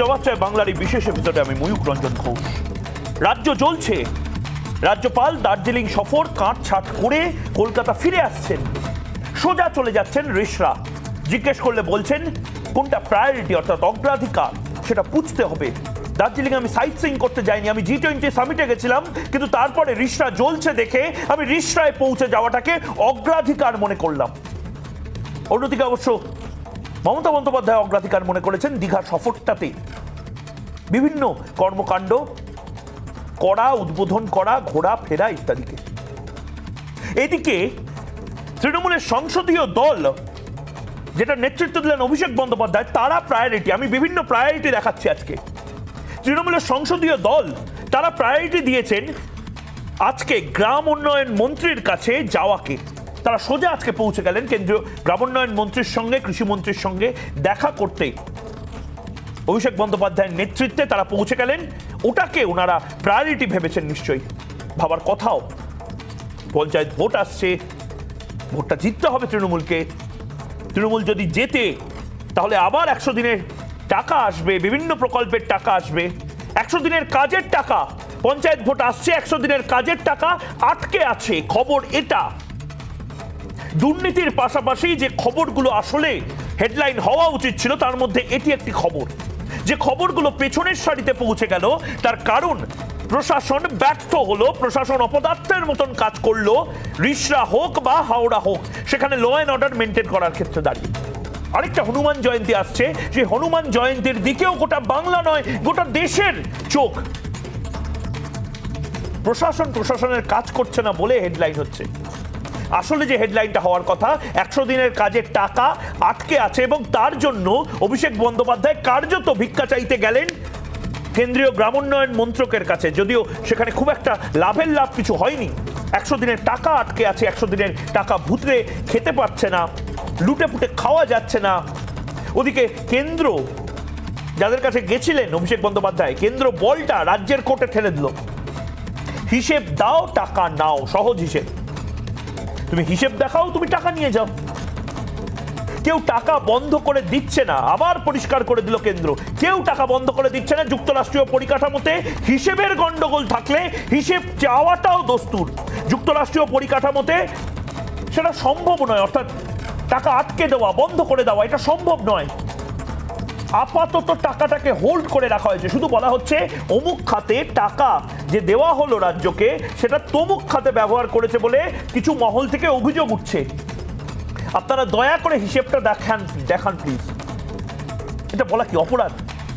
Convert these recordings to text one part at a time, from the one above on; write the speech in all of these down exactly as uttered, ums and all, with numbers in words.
জবাব চাই বাংলার এই বিশেষ এপিসোডে আমি ময়ূক রঞ্জন ঘোষ। রাজ্য জ্বলছে, রাজ্যপাল দার্জিলিং সফর কাটছাট করে কলকাতা ফিরে আসছেন, সোজা চলে যাচ্ছেন রিষড়া। জিজ্ঞেস করলে বলছেন কোনটা প্রায়োরিটি অর্থাৎ অগ্রাধিকার সেটা বুঝতে হবে। দার্জিলিং আমি সাইট সিইং করতে যাইনি, আমি জি টোয়েন্টি সামিটে গেছিলাম, কিন্তু তারপরে রিষড়া জ্বলছে দেখে আমি রিষড়ায় পৌঁছে যাওয়াটাকে অগ্রাধিকার মনে করলাম। অন্যদিকে অবশ্য মমতা বন্দ্যোপাধ্যায় অগ্রাধিকার মনে করেছেন দীঘা সফরটাতে বিভিন্ন কর্মকাণ্ড করা, উদ্বোধন করা, ঘোরা ফেরা ইত্যাদিকে। এদিকে তৃণমূলের সংসদীয় দল যেটা নেতৃত্ব দিলেন অভিষেক বন্দ্যোপাধ্যায়, তারা প্রায়োরিটি, আমি বিভিন্ন প্রায়োরিটি দেখাচ্ছি আজকে। তৃণমূলের সংসদীয় দল তারা প্রায়োরিটি দিয়েছেন আজকে গ্রাম উন্নয়ন মন্ত্রীর কাছে যাওয়াকে। তারা সোজা আজকে পৌঁছে গেলেন কেন্দ্রীয় গ্রামোন্নয়ন মন্ত্রীর সঙ্গে, কৃষিমন্ত্রীর সঙ্গে দেখা করতে। অভিষেক বন্দ্যোপাধ্যায়ের নেতৃত্বে তারা পৌঁছে গেলেন, ওটাকে ওনারা প্রায়োরিটি ভেবেছেন নিশ্চয়ই। ভাবার কথাও, পঞ্চায়েত ভোট আসছে, ভোটটা জিততে হবে তৃণমূলকে। তৃণমূল যদি জেতে তাহলে আবার একশো দিনের টাকা আসবে, বিভিন্ন প্রকল্পের টাকা আসবে, একশো দিনের কাজের টাকা। পঞ্চায়েত ভোট আসছে, একশো দিনের কাজের টাকা আটকে আছে, খবর এটা। দুর্নীতির পাশাপাশি যে খবরগুলো আসলে হেডলাইন হওয়া উচিত ছিল তার মধ্যে এটি একটি খবর। যে খবরগুলো পেছনের সারিতে পৌঁছে গেল তার কারণ প্রশাসন ব্যর্থ হলো, প্রশাসন অপদার্থের মতন কাজ করলো, রিষড়া হোক বা হাওড়া হোক, সেখানে ল অ্যান্ড অর্ডার মেনটেন করার ক্ষেত্রে দাঁড়িয়ে। আরেকটা হনুমান জয়ন্তী আসছে, সেই হনুমান জয়ন্তীর দিকেও গোটা বাংলা নয় গোটা দেশের চোখ। প্রশাসন প্রশাসনের কাজ করছে না বলে হেডলাইন হচ্ছে। আসলে যে হেডলাইনটা হওয়ার কথা, একশো দিনের কাজের টাকা আটকে আছে এবং তার জন্য অভিষেক বন্দ্যোপাধ্যায় কার্যত ভিক্ষা চাইতে গেলেন কেন্দ্রীয় গ্রামোন্নয়ন মন্ত্রকের কাছে। যদিও সেখানে খুব একটা লাভের লাভ কিছু হয়নি, একশো দিনের টাকা আটকে আছে, একশো দিনের টাকা ভুতরে খেতে পারছে না, লুটে পুটে খাওয়া যাচ্ছে না। ওদিকে কেন্দ্র যাদের কাছে গেছিলেন অভিষেক বন্দ্যোপাধ্যায়, কেন্দ্র বলটা রাজ্যের কোর্টে ঠেলে দিল। হিসেব দাও, টাকা নাও, সহজ হিসেব। তুমি হিসেব দেখাও, তুমি টাকা নিয়ে যাও। কেউ টাকা বন্ধ করে দিচ্ছে না, আবার পরিষ্কার করে দিল কেন্দ্র, কেউ টাকা বন্ধ করে দিচ্ছে না। যুক্তরাষ্ট্রীয় পরিকাঠামোতে হিসেবের গন্ডগোল থাকলে হিসেব চাওয়াটাও দস্তুর। যুক্তরাষ্ট্রীয় পরিকাঠামোতে সেটা সম্ভব নয়, অর্থাৎ টাকা আটকে দেওয়া, বন্ধ করে দেওয়া, এটা সম্ভব নয়। আপাতত টাকাটাকে হোল্ড করে রাখা হয়েছে, শুধু বলা হচ্ছে অমুক খাতে টাকা যে দেওয়া হলো রাজ্যকে সেটা তমুক খাতে ব্যবহার করেছে বলে কিছু মহল থেকে অভিযোগ উঠছে। আপনারা দয়া করে হিসেবটা দেখান দেখান প্লিজ। এটা বলা কি অপরাধ?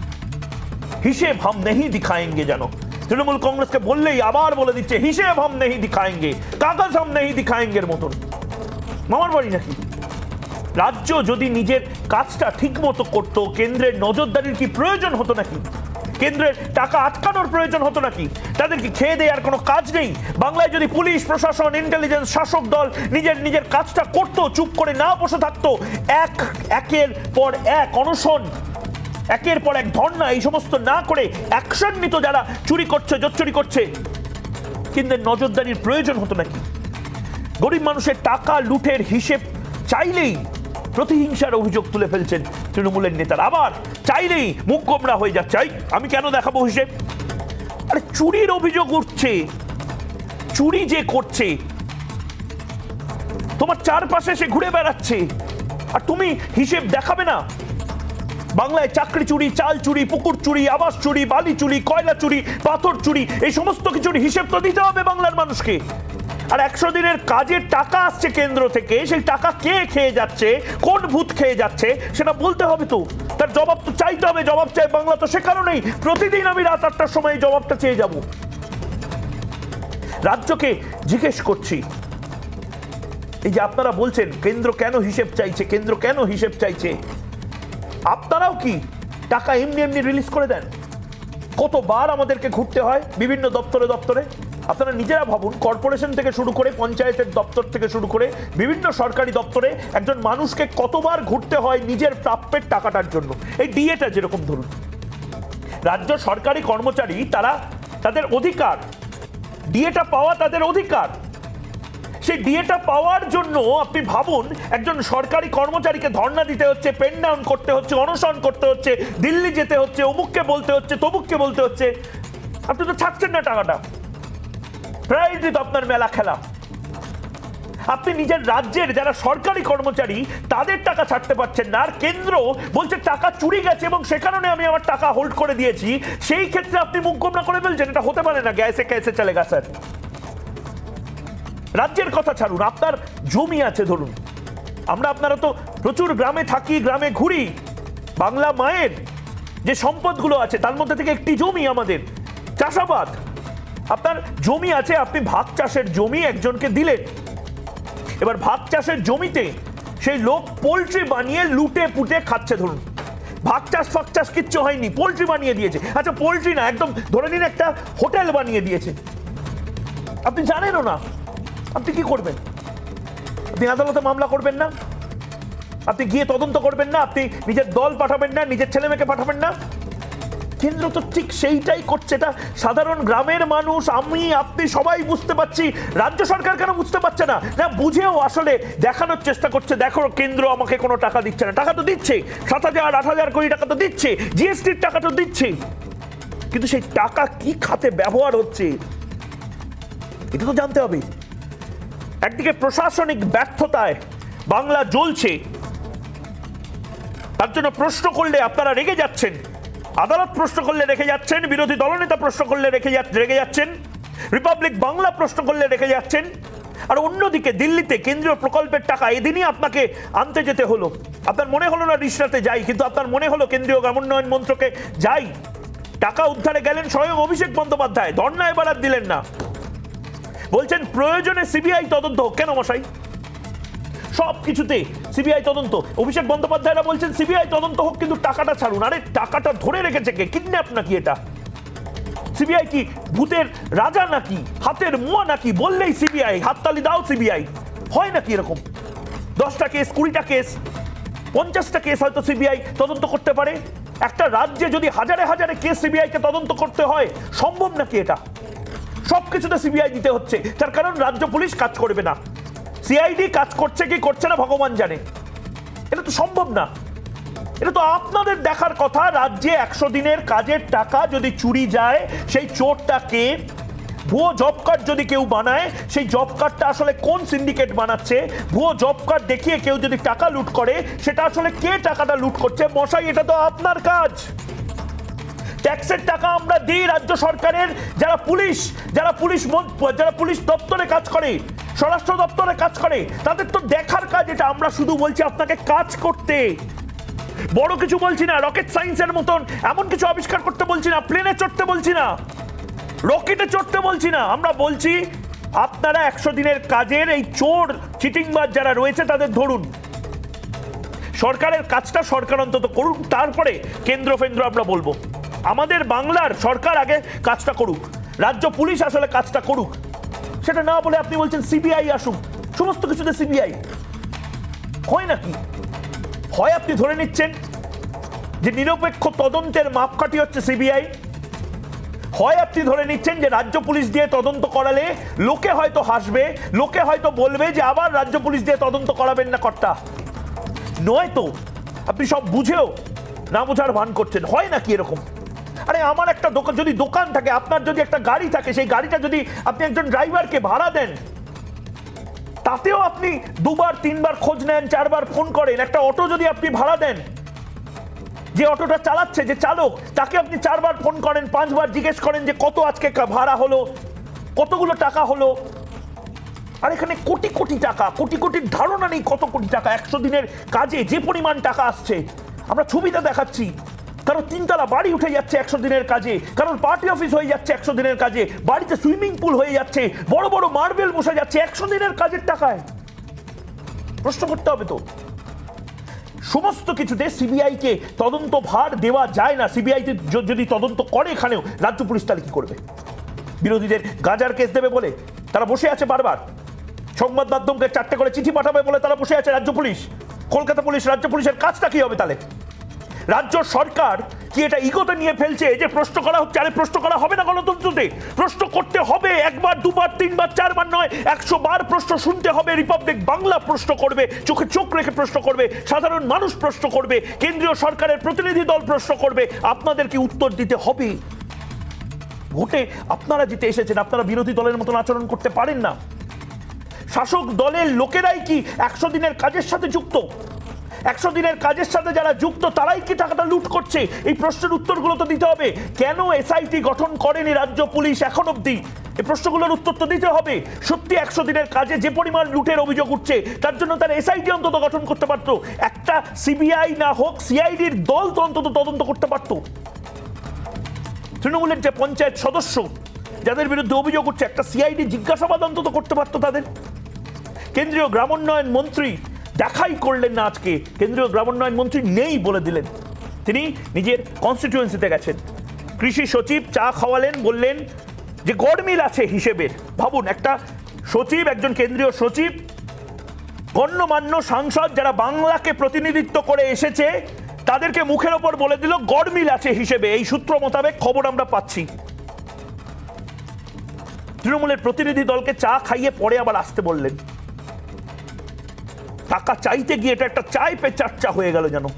হিসেব হাম নেহি দিখায়েঙ্গে, জানো তৃণমূল কংগ্রেসকে বললেই আবার বলে দিচ্ছে হিসেব হাম নেহি দিখায়েঙ্গে, কাগজ হাম নেহি দিখায়েঙ্গে এর মতন। মামার বাড়ি নাকি? রাজ্য যদি নিজের কাজটা ঠিক মতো করতো, কেন্দ্রের নজরদারির কি প্রয়োজন হতো নাকি? কেন্দ্রের টাকা আটকানোর প্রয়োজন হতো নাকি? তাদের কি খেয়ে দেওয়ার কোনো কাজ নেই? বাংলায় যদি পুলিশ প্রশাসন, ইন্টেলিজেন্স, শাসক দল নিজের নিজের কাজটা করতো, চুপ করে না বসে থাকতো, এক একের পর এক অনশন, একের পর এক ধর্ণা, এই সমস্ত না করে অ্যাকশন নিত যারা চুরি করছে, জোচ্চুরি করছে, কেন্দ্রের নজরদারির প্রয়োজন হতো নাকি? গরিব মানুষের টাকা লুটের হিসেব চাইলেই প্রতিহিংসার অভিযোগ তুলে ফেলছেন তৃণমূলের নেতারা। আবার চাইলেই মুখ গোমরা হয়ে যাচ্ছে, আমি কেন দেখাবো হিসেব? আরে চুরির অভিযোগ উঠছে, চুরি যে করছে তোমার চারপাশে সে ঘুরে বেড়াচ্ছে, আর তুমি হিসেব দেখাবে না? বাংলায় চাকরি চুরি, চাল চুরি, পুকুর চুরি, আবাস চুরি, বালি চুরি, কয়লা চুরি, পাথর চুরি, এই সমস্ত কিছুর হিসেব তো দিতে হবে বাংলার মানুষকে। আর একশো দিনের কাজের টাকা আসছে কেন্দ্র থেকে, সেই টাকা কে খেয়ে যাচ্ছে, কোন ভূত খেয়ে যাচ্ছে সেটা বলতে হবে তো, তার জবাব তো চাইতে হবে। জবাব চাই বাংলা, তো সে কারণেই প্রতিদিন আমি রাত আটটার সময় জবাবটা চেয়ে যাব। রাজ্যকে জিজ্ঞেস করছি, এই যে আপনারা বলছেন কেন্দ্র কেন হিসেব চাইছে, কেন্দ্র কেন হিসেব চাইছে, আপনারাও কি টাকা এমনি এমনি রিলিজ করে দেন? কতবার আমাদেরকে ঘুরতে হয় বিভিন্ন দপ্তরে দপ্তরে? আপনারা নিজেরা ভাবুন, কর্পোরেশন থেকে শুরু করে পঞ্চায়েতের দপ্তর থেকে শুরু করে বিভিন্ন সরকারি দপ্তরে একজন মানুষকে কতবার ঘুরতে হয় নিজের প্রাপ্যের টাকাটার জন্য। এই ডিএটা যেরকম ধরুন, রাজ্য সরকারি কর্মচারী, তারা তাদের অধিকার, ডিএটা পাওয়া তাদের অধিকার, সেই ডিএটা পাওয়ার জন্য আপনি ভাবুন একজন সরকারি কর্মচারীকে ধর্ণা দিতে হচ্ছে, পেন ডাউন করতে হচ্ছে, অনশন করতে হচ্ছে, দিল্লি যেতে হচ্ছে, অমুককে বলতে হচ্ছে, তমুককে বলতে হচ্ছে, আপনি তো ছাড়ছেন না টাকাটা। প্রায়োরিটি তো আপনার মেলা খেলা। আপনি নিজের রাজ্যের যারা সরকারি কর্মচারী তাদের টাকা ছাড়তে পারছেন না, আর কেন্দ্র বলছে টাকা চুরি গেছে এবং সে কারণে আমি আমার টাকা হোল্ড করে দিয়েছি। সেই ক্ষেত্রে আপনি মুখ গোমরা করে ফেলছেন। এটা হতে পারে না। গ্যাসে ক্যাসে চলেগা স্যার। রাজ্যের কথা ছাড়ুন, আপনার জমি আছে ধরুন, আমরা আপনারা তো প্রচুর গ্রামে থাকি, গ্রামে ঘুরি। বাংলা মায়ের যে সম্পদগুলো আছে তার মধ্যে থেকে একটি জমি আমাদের চাষাবাদ। আপনার জমি আছে, আপনি ভাগ চাষের জমি একজনকে দিলেন। এবার ভাগ চাষের জমিতে সেই লোক পোল্ট্রি বানিয়ে লুটে পুটে খাচ্ছে। ধরুন ভাগ চাষ ফাগ চাষ কিচ্ছু হয়নি, পোল্ট্রি বানিয়ে দিয়েছে। আচ্ছা পোল্ট্রি না, একদম ধরে নিন একটা হোটেল বানিয়ে দিয়েছে, আপনি জানেনও না। আপনি কি করবেন? আপনি আদালতে মামলা করবেন না, আপনি গিয়ে তদন্ত করবেন না, আপনি নিজের দল পাঠাবেন না, নিজের ছেলে মেয়েকে পাঠাবেন না। কেন্দ্র তো ঠিক সেইটাই করছে। এটা সাধারণ গ্রামের মানুষ, আমি, আপনি সবাই বুঝতে পারছি। রাজ্য সরকার কেন বুঝতে পারছে না? না বুঝেও আসলে দেখানোর চেষ্টা করছে, দেখো কেন্দ্র আমাকে কোনো টাকা দিচ্ছে না। টাকা তো দিচ্ছে, সাত হাজার আট হাজার কোটি টাকা তো দিচ্ছে, জিএসটির টাকা তো দিচ্ছে, কিন্তু সেই টাকা কি খাতে ব্যবহার হচ্ছে এটা তো জানতে হবে। একদিকে প্রশাসনিক ব্যর্থতায় বাংলা জ্বলছে, তার জন্য প্রশ্ন করলে আপনারা রেগে যাচ্ছেন, আদালত প্রশ্ন করলে রেখে যাচ্ছেন, বিরোধী দলনেতা প্রশ্ন করলে রেখে রেগে যাচ্ছেন, রিপাবলিক বাংলা প্রশ্ন করলে রেখে যাচ্ছেন। আর অন্যদিকে দিল্লিতে কেন্দ্রীয় প্রকল্পের টাকা এদিনই আপনাকে আনতে যেতে হলো। আপনার মনে হলো না রিসরাতে যাই, কিন্তু আপনার মনে হলো কেন্দ্রীয় গ্রামোন্নয়ন মন্ত্রকে যাই। টাকা উদ্ধারে গেলেন স্বয়ং অভিষেক বন্দ্যোপাধ্যায়, ধর্ণা এবার আর দিলেন না, বলছেন প্রয়োজনে সিবিআই তদন্ত হোক। কেন মশাই? সব কিছুতে সিবিআই তদন্ত। অভিষেক বন্দ্যোপাধ্যায়রা বলছেন সিবিআই তদন্ত হোক, কিন্তু টাকাটা ছাড়ুন। আরে টাকাটা ধরে রেখেছে কে? কিডন্যাপ নাকি এটা? সিবিআই কি ভূতের রাজা নাকি, হাতের মুয়া নাকি? বললেই সিবিআই, হাততালি দাও সিবিআই। হয় নাকি এরকম? দশটা কেস, কুড়িটা কেস, পঞ্চাশটা কেস হয়তো সিবিআই তদন্ত করতে পারে। একটা রাজ্যে যদি হাজারে হাজারে কেস সিবিআই কে তদন্ত করতে হয়, সম্ভব নাকি এটা? সবকিছুতে সিবিআই দিতে হচ্ছে, তার কারণ রাজ্য পুলিশ কাজ করবে না। সিআইডি কাজ করছে কি করছে না ভগবান জানে। এটা তো সম্ভব না। এটা তো আপনাদের দেখার কথা। রাজ্যে একশো দিনের কাজের টাকা যদি চুরি যায়, সেই চোরটাকে ভুয়ো জব কার্ড যদি কেউ বানায়, সেই জব কার্ডটা আসলে কোন সিন্ডিকেট বানাচ্ছে, ভুয়ো জব কার্ড দেখিয়ে কেউ যদি টাকা লুট করে, সেটা আসলে কে টাকাটা লুট করছে? মশাই, এটা তো আপনার কাজ। ট্যাক্সের টাকা আমরা দিই রাজ্য সরকারের, যারা পুলিশ যারা পুলিশ যারা পুলিশ দপ্তরে কাজ করে, স্বরাষ্ট্র দপ্তরে কাজ করে, তাদের তো দেখার কাজ এটা। আমরা শুধু বলছি আপনাকে কাজ করতে, বড় কিছু বলছি না, রকেট সায়েন্সের মতন এমন কিছু আবিষ্কার করতে বলছি না, প্লেনে চড়তে বলছি না, রকেটে চড়তে বলছি না। আমরা বলছি আপনারা একশো দিনের কাজের এই চোর চিটিংবাজ যারা রয়েছে তাদের ধরুন। সরকারের কাজটা সরকার অন্তত করুন, তারপরে কেন্দ্র ফেন্দ্র আমরা বলবো। আমাদের বাংলার সরকার আগে কাজটা করুক, রাজ্য পুলিশ আসলে কাজটা করুক। সেটা না বলে আপনি বলছেন সিবিআই আসুক, সমস্ত কিছুতে সিবিআই। হয় নাকি? হয় আপনি ধরে নিচ্ছেন যে নিরপেক্ষ তদন্তের মাপকাঠি হচ্ছে সিবিআই, হয় আপনি ধরে নিচ্ছেন যে রাজ্য পুলিশ দিয়ে তদন্ত করালে লোকে হয়তো হাসবে, লোকে হয়তো বলবে যে আবার রাজ্য পুলিশ দিয়ে তদন্ত করাবেন না কর্তা। নয় তো আপনি সব বুঝেও না বোঝার ভান করছেন। হয় নাকি এরকম? আরে আমার একটা দোকান, যদি দোকান থাকে, আপনার যদি একটা গাড়ি থাকে, সেই গাড়িটা যদি আপনি একজন ড্রাইভারকে ভাড়া দেন, তাতেও আপনি দুবার তিনবার খোঁজ নেন, চারবার ফোন করেন। একটা অটো যদি আপনি ভাড়া দেন, যে অটোটা চালাচ্ছে, যে চালক, তাকে আপনি চারবার ফোন করেন, পাঁচবার জিজ্ঞেস করেন যে কত আজকে ভাড়া হলো, কতগুলো টাকা হলো। আর এখানে কোটি কোটি টাকা, কোটি কোটির ধারণা নেই কত কোটি টাকা। একশো দিনের কাজে যে পরিমাণ টাকা আসছে, আমরা ছবিটা দেখাচ্ছি। কারণ তিনতলা বাড়ি উঠে যাচ্ছে একশো দিনের কাজে, কারণ পার্টি অফিস হয়ে যাচ্ছে একশো দিনের কাজে, বাড়িতে সুইমিং পুল হয়ে যাচ্ছে, বড় বড় মার্বেল বসে যাচ্ছে একশো দিনের কাজের টাকায়। প্রশ্ন করতে হবে তো। সমস্ত কিছুতে সিবিআই কে তদন্ত ভার দেওয়া যায় না। সিবিআই যদি তদন্ত করে এখানেও, রাজ্য পুলিশ তাহলে কি করবে? বিরোধীদের গাজার কেস দেবে বলে তারা বসে আছে, বারবার সংবাদ মাধ্যমকে চারটে করে চিঠি পাঠাবে বলে তারা বসে আছে রাজ্য পুলিশ, কলকাতা পুলিশ। রাজ্য পুলিশের কাজটা কি হবে তাহলে? রাজ্য সরকার কি এটা ইগোতে নিয়ে ফেলছে যে প্রশ্ন করা হচ্ছে? আরে প্রশ্ন করা হবে না গণতন্ত্রতে, প্রশ্ন করতে হবে একবার দুবার তিনবার চারবার নয়, একশো বার প্রশ্ন শুনতে হবে। রিপাবলিক বাংলা প্রশ্ন করবে, চোখে চোখ রেখে প্রশ্ন করবে, সাধারণ মানুষ প্রশ্ন করবে, কেন্দ্রীয় সরকারের প্রতিনিধি দল প্রশ্ন করবে, আপনাদেরকে উত্তর দিতে হবে। ভোটে আপনারা জিতে এসেছেন, আপনারা বিরোধী দলের মতন আচরণ করতে পারেন না। শাসক দলের লোকেরাই কি একশো দিনের কাজের সাথে যুক্ত? একশো দিনের কাজের সাথে যারা যুক্ত তারাই কি টাকাটা লুট করছে? এই প্রশ্নের উত্তরগুলো তো দিতে হবে। কেন এসআইটি গঠন করেনি রাজ্য পুলিশ এখন অব্দি? এই প্রশ্নগুলোর উত্তর তো দিতে হবে। সত্যি একশো দিনের কাজে যে পরিমাণ লুটের অভিযোগ উঠছে তার জন্য তারা এসআইটি অন্তত গঠন করতে পারতো। একটা সিবিআই না হোক সিআইডির দল তো অন্তত তদন্ত করতে পারতো। তৃণমূলের যে পঞ্চায়েত সদস্য যাদের বিরুদ্ধে অভিযোগ উঠছে, একটা সিআইডি জিজ্ঞাসাবাদ অন্তত করতে পারতো তাদের। কেন্দ্রীয় গ্রামোন্নয়ন মন্ত্রী দেখাই করলেন না আজকে। কেন্দ্রীয় গ্রামোন্নয়ন মন্ত্রী নেই বলে দিলেন, তিনি নিজের কনস্টিটিউয়েন্সিতে গেছেন। কৃষি সচিব চা খাওয়ালেন, বললেন যে গড়মিল আছে হিসেবের। ভাবুন, একটা সচিব, একজন কেন্দ্রীয় সচিব, গণ্যমান্য সাংসদ যারা বাংলাকে প্রতিনিধিত্ব করে এসেছে তাদেরকে মুখের ওপর বলে দিল গড়মিল আছে হিসেবে। এই সূত্র মোতাবেক খবর আমরা পাচ্ছি। তৃণমূলের প্রতিনিধি দলকে চা খাইয়ে পরে আবার আসতে বললেন। টাকা চাইতে গিয়ে এটা একটা চাই পে চার্চা হয়ে গেল যেন।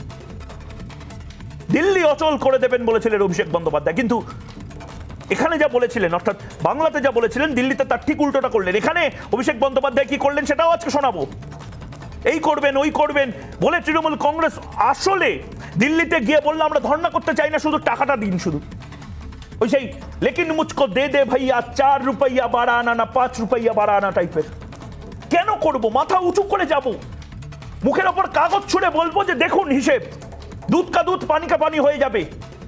দিল্লি অচল করে দেবেন বলেছিলেন অভিষেক বন্দ্যোপাধ্যায়, কিন্তু এখানে যা বলেছিলেন, অর্থাৎ বাংলাতে যা বলেছিলেন দিল্লিতে তার ঠিক উল্টোটা করলেন। এখানে অভিষেক বন্দ্যোপাধ্যায় কি করলেন সেটাও আজকে শোনাবো। এই করবেন ওই করবেন বলে তৃণমূল কংগ্রেস আসলে দিল্লিতে গিয়ে বললো আমরা ধর্ণা করতে চাই না, শুধু টাকাটা দিন। শুধু ওই সেই লেকিন মুঝকো দে দে ভাইয়া চার রুপইয়া বাড়া আনা না পাঁচ রুপইয়া বাড়া আনা টাইপের। কেন করব? মাথা উঁচু করে যাব, মুখের ওপর কাগজ ছুঁড়ে বলবো যে দেখুন হিসেব, দুধ কা দুধ পানি কা পানি হয়ে যাবে।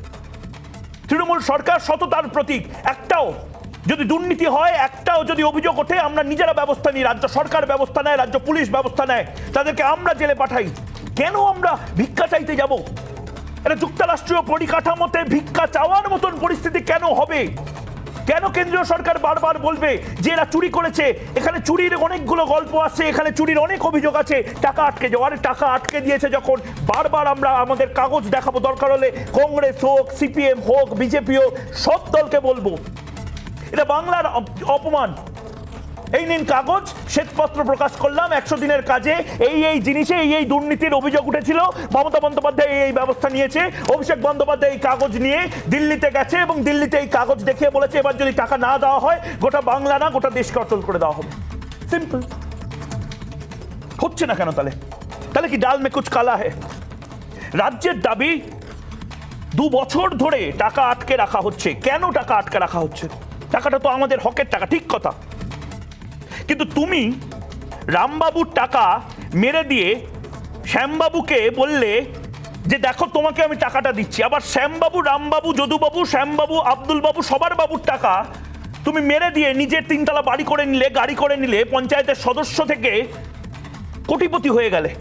তৃণমূল সরকার সততার প্রতীক। একটাও যদি দুর্নীতি হয়, একটাও যদি অভিযোগ ওঠে, আমরা নিজেরা ব্যবস্থা নিই। রাজ্য সরকার ব্যবস্থা নেয়, রাজ্য পুলিশ ব্যবস্থা নেয়, তাদেরকে আমরা জেলে পাঠাই। কেন আমরা ভিক্ষা চাইতে যাব? এটা যুক্তরাষ্ট্রীয় পরিকাঠামোতে ভিক্ষা চাওয়ার মতন পরিস্থিতি কেন হবে? কেন কেন্দ্রীয় সরকার বারবার বলবে যে এরা চুরি করেছে? এখানে চুরির অনেকগুলো গল্প আছে, এখানে চুরির অনেক অভিযোগ আছে। টাকা আটকে যাওয়ার, টাকা আটকে দিয়েছে যখন বারবার আমরা আমাদের কাগজ দেখাবো, দরকার হলে কংগ্রেস হোক, সিপিএম হোক, বিজেপি হোক, সব দলকে বলবো এটা বাংলার অপমান। এই নিন কাগজ, শ্বেতপত্র প্রকাশ করলাম, একশো দিনের কাজে এই এই জিনিসে এই এই দুর্নীতির অভিযোগ উঠেছিল, মমতা বন্দ্যোপাধ্যায় এই ব্যবস্থা নিয়েছে। অভিষেক বন্দ্যোপাধ্যায় এই কাগজ নিয়ে দিল্লিতে গেছে এবং দিল্লিতে এই কাগজ দেখিয়ে বলেছে এবার যদি টাকা না দেওয়া হয় গোটা বাংলা না গোটা দেশকে অচল করে দেওয়া হবে। সিম্পল। হচ্ছে না কেন তাহলে? তাহলে কি ডাল মে কুচ কালা হে? রাজ্যের দাবি দু বছর ধরে টাকা আটকে রাখা হচ্ছে। কেন টাকা আটকে রাখা হচ্ছে? টাকাটা তো আমাদের হকের টাকা, ঠিক কথা, কিন্তু তুমি রামবাবুর টাকা মেরে দিয়ে শ্যামবাবুকে বললে যে দেখো তোমাকে আমি টাকাটা দিচ্ছি। আবার শ্যামবাবু, রামবাবু, যদুবাবু, শ্যামবাবু, আব্দুল বাবু সবার বাবুর টাকা তুমি মেরে দিয়ে নিজের তিনতলা বাড়ি করে নিলে, গাড়ি করে নিলে, পঞ্চায়েতের সদস্য থেকে কোটিপতি হয়ে গেলে।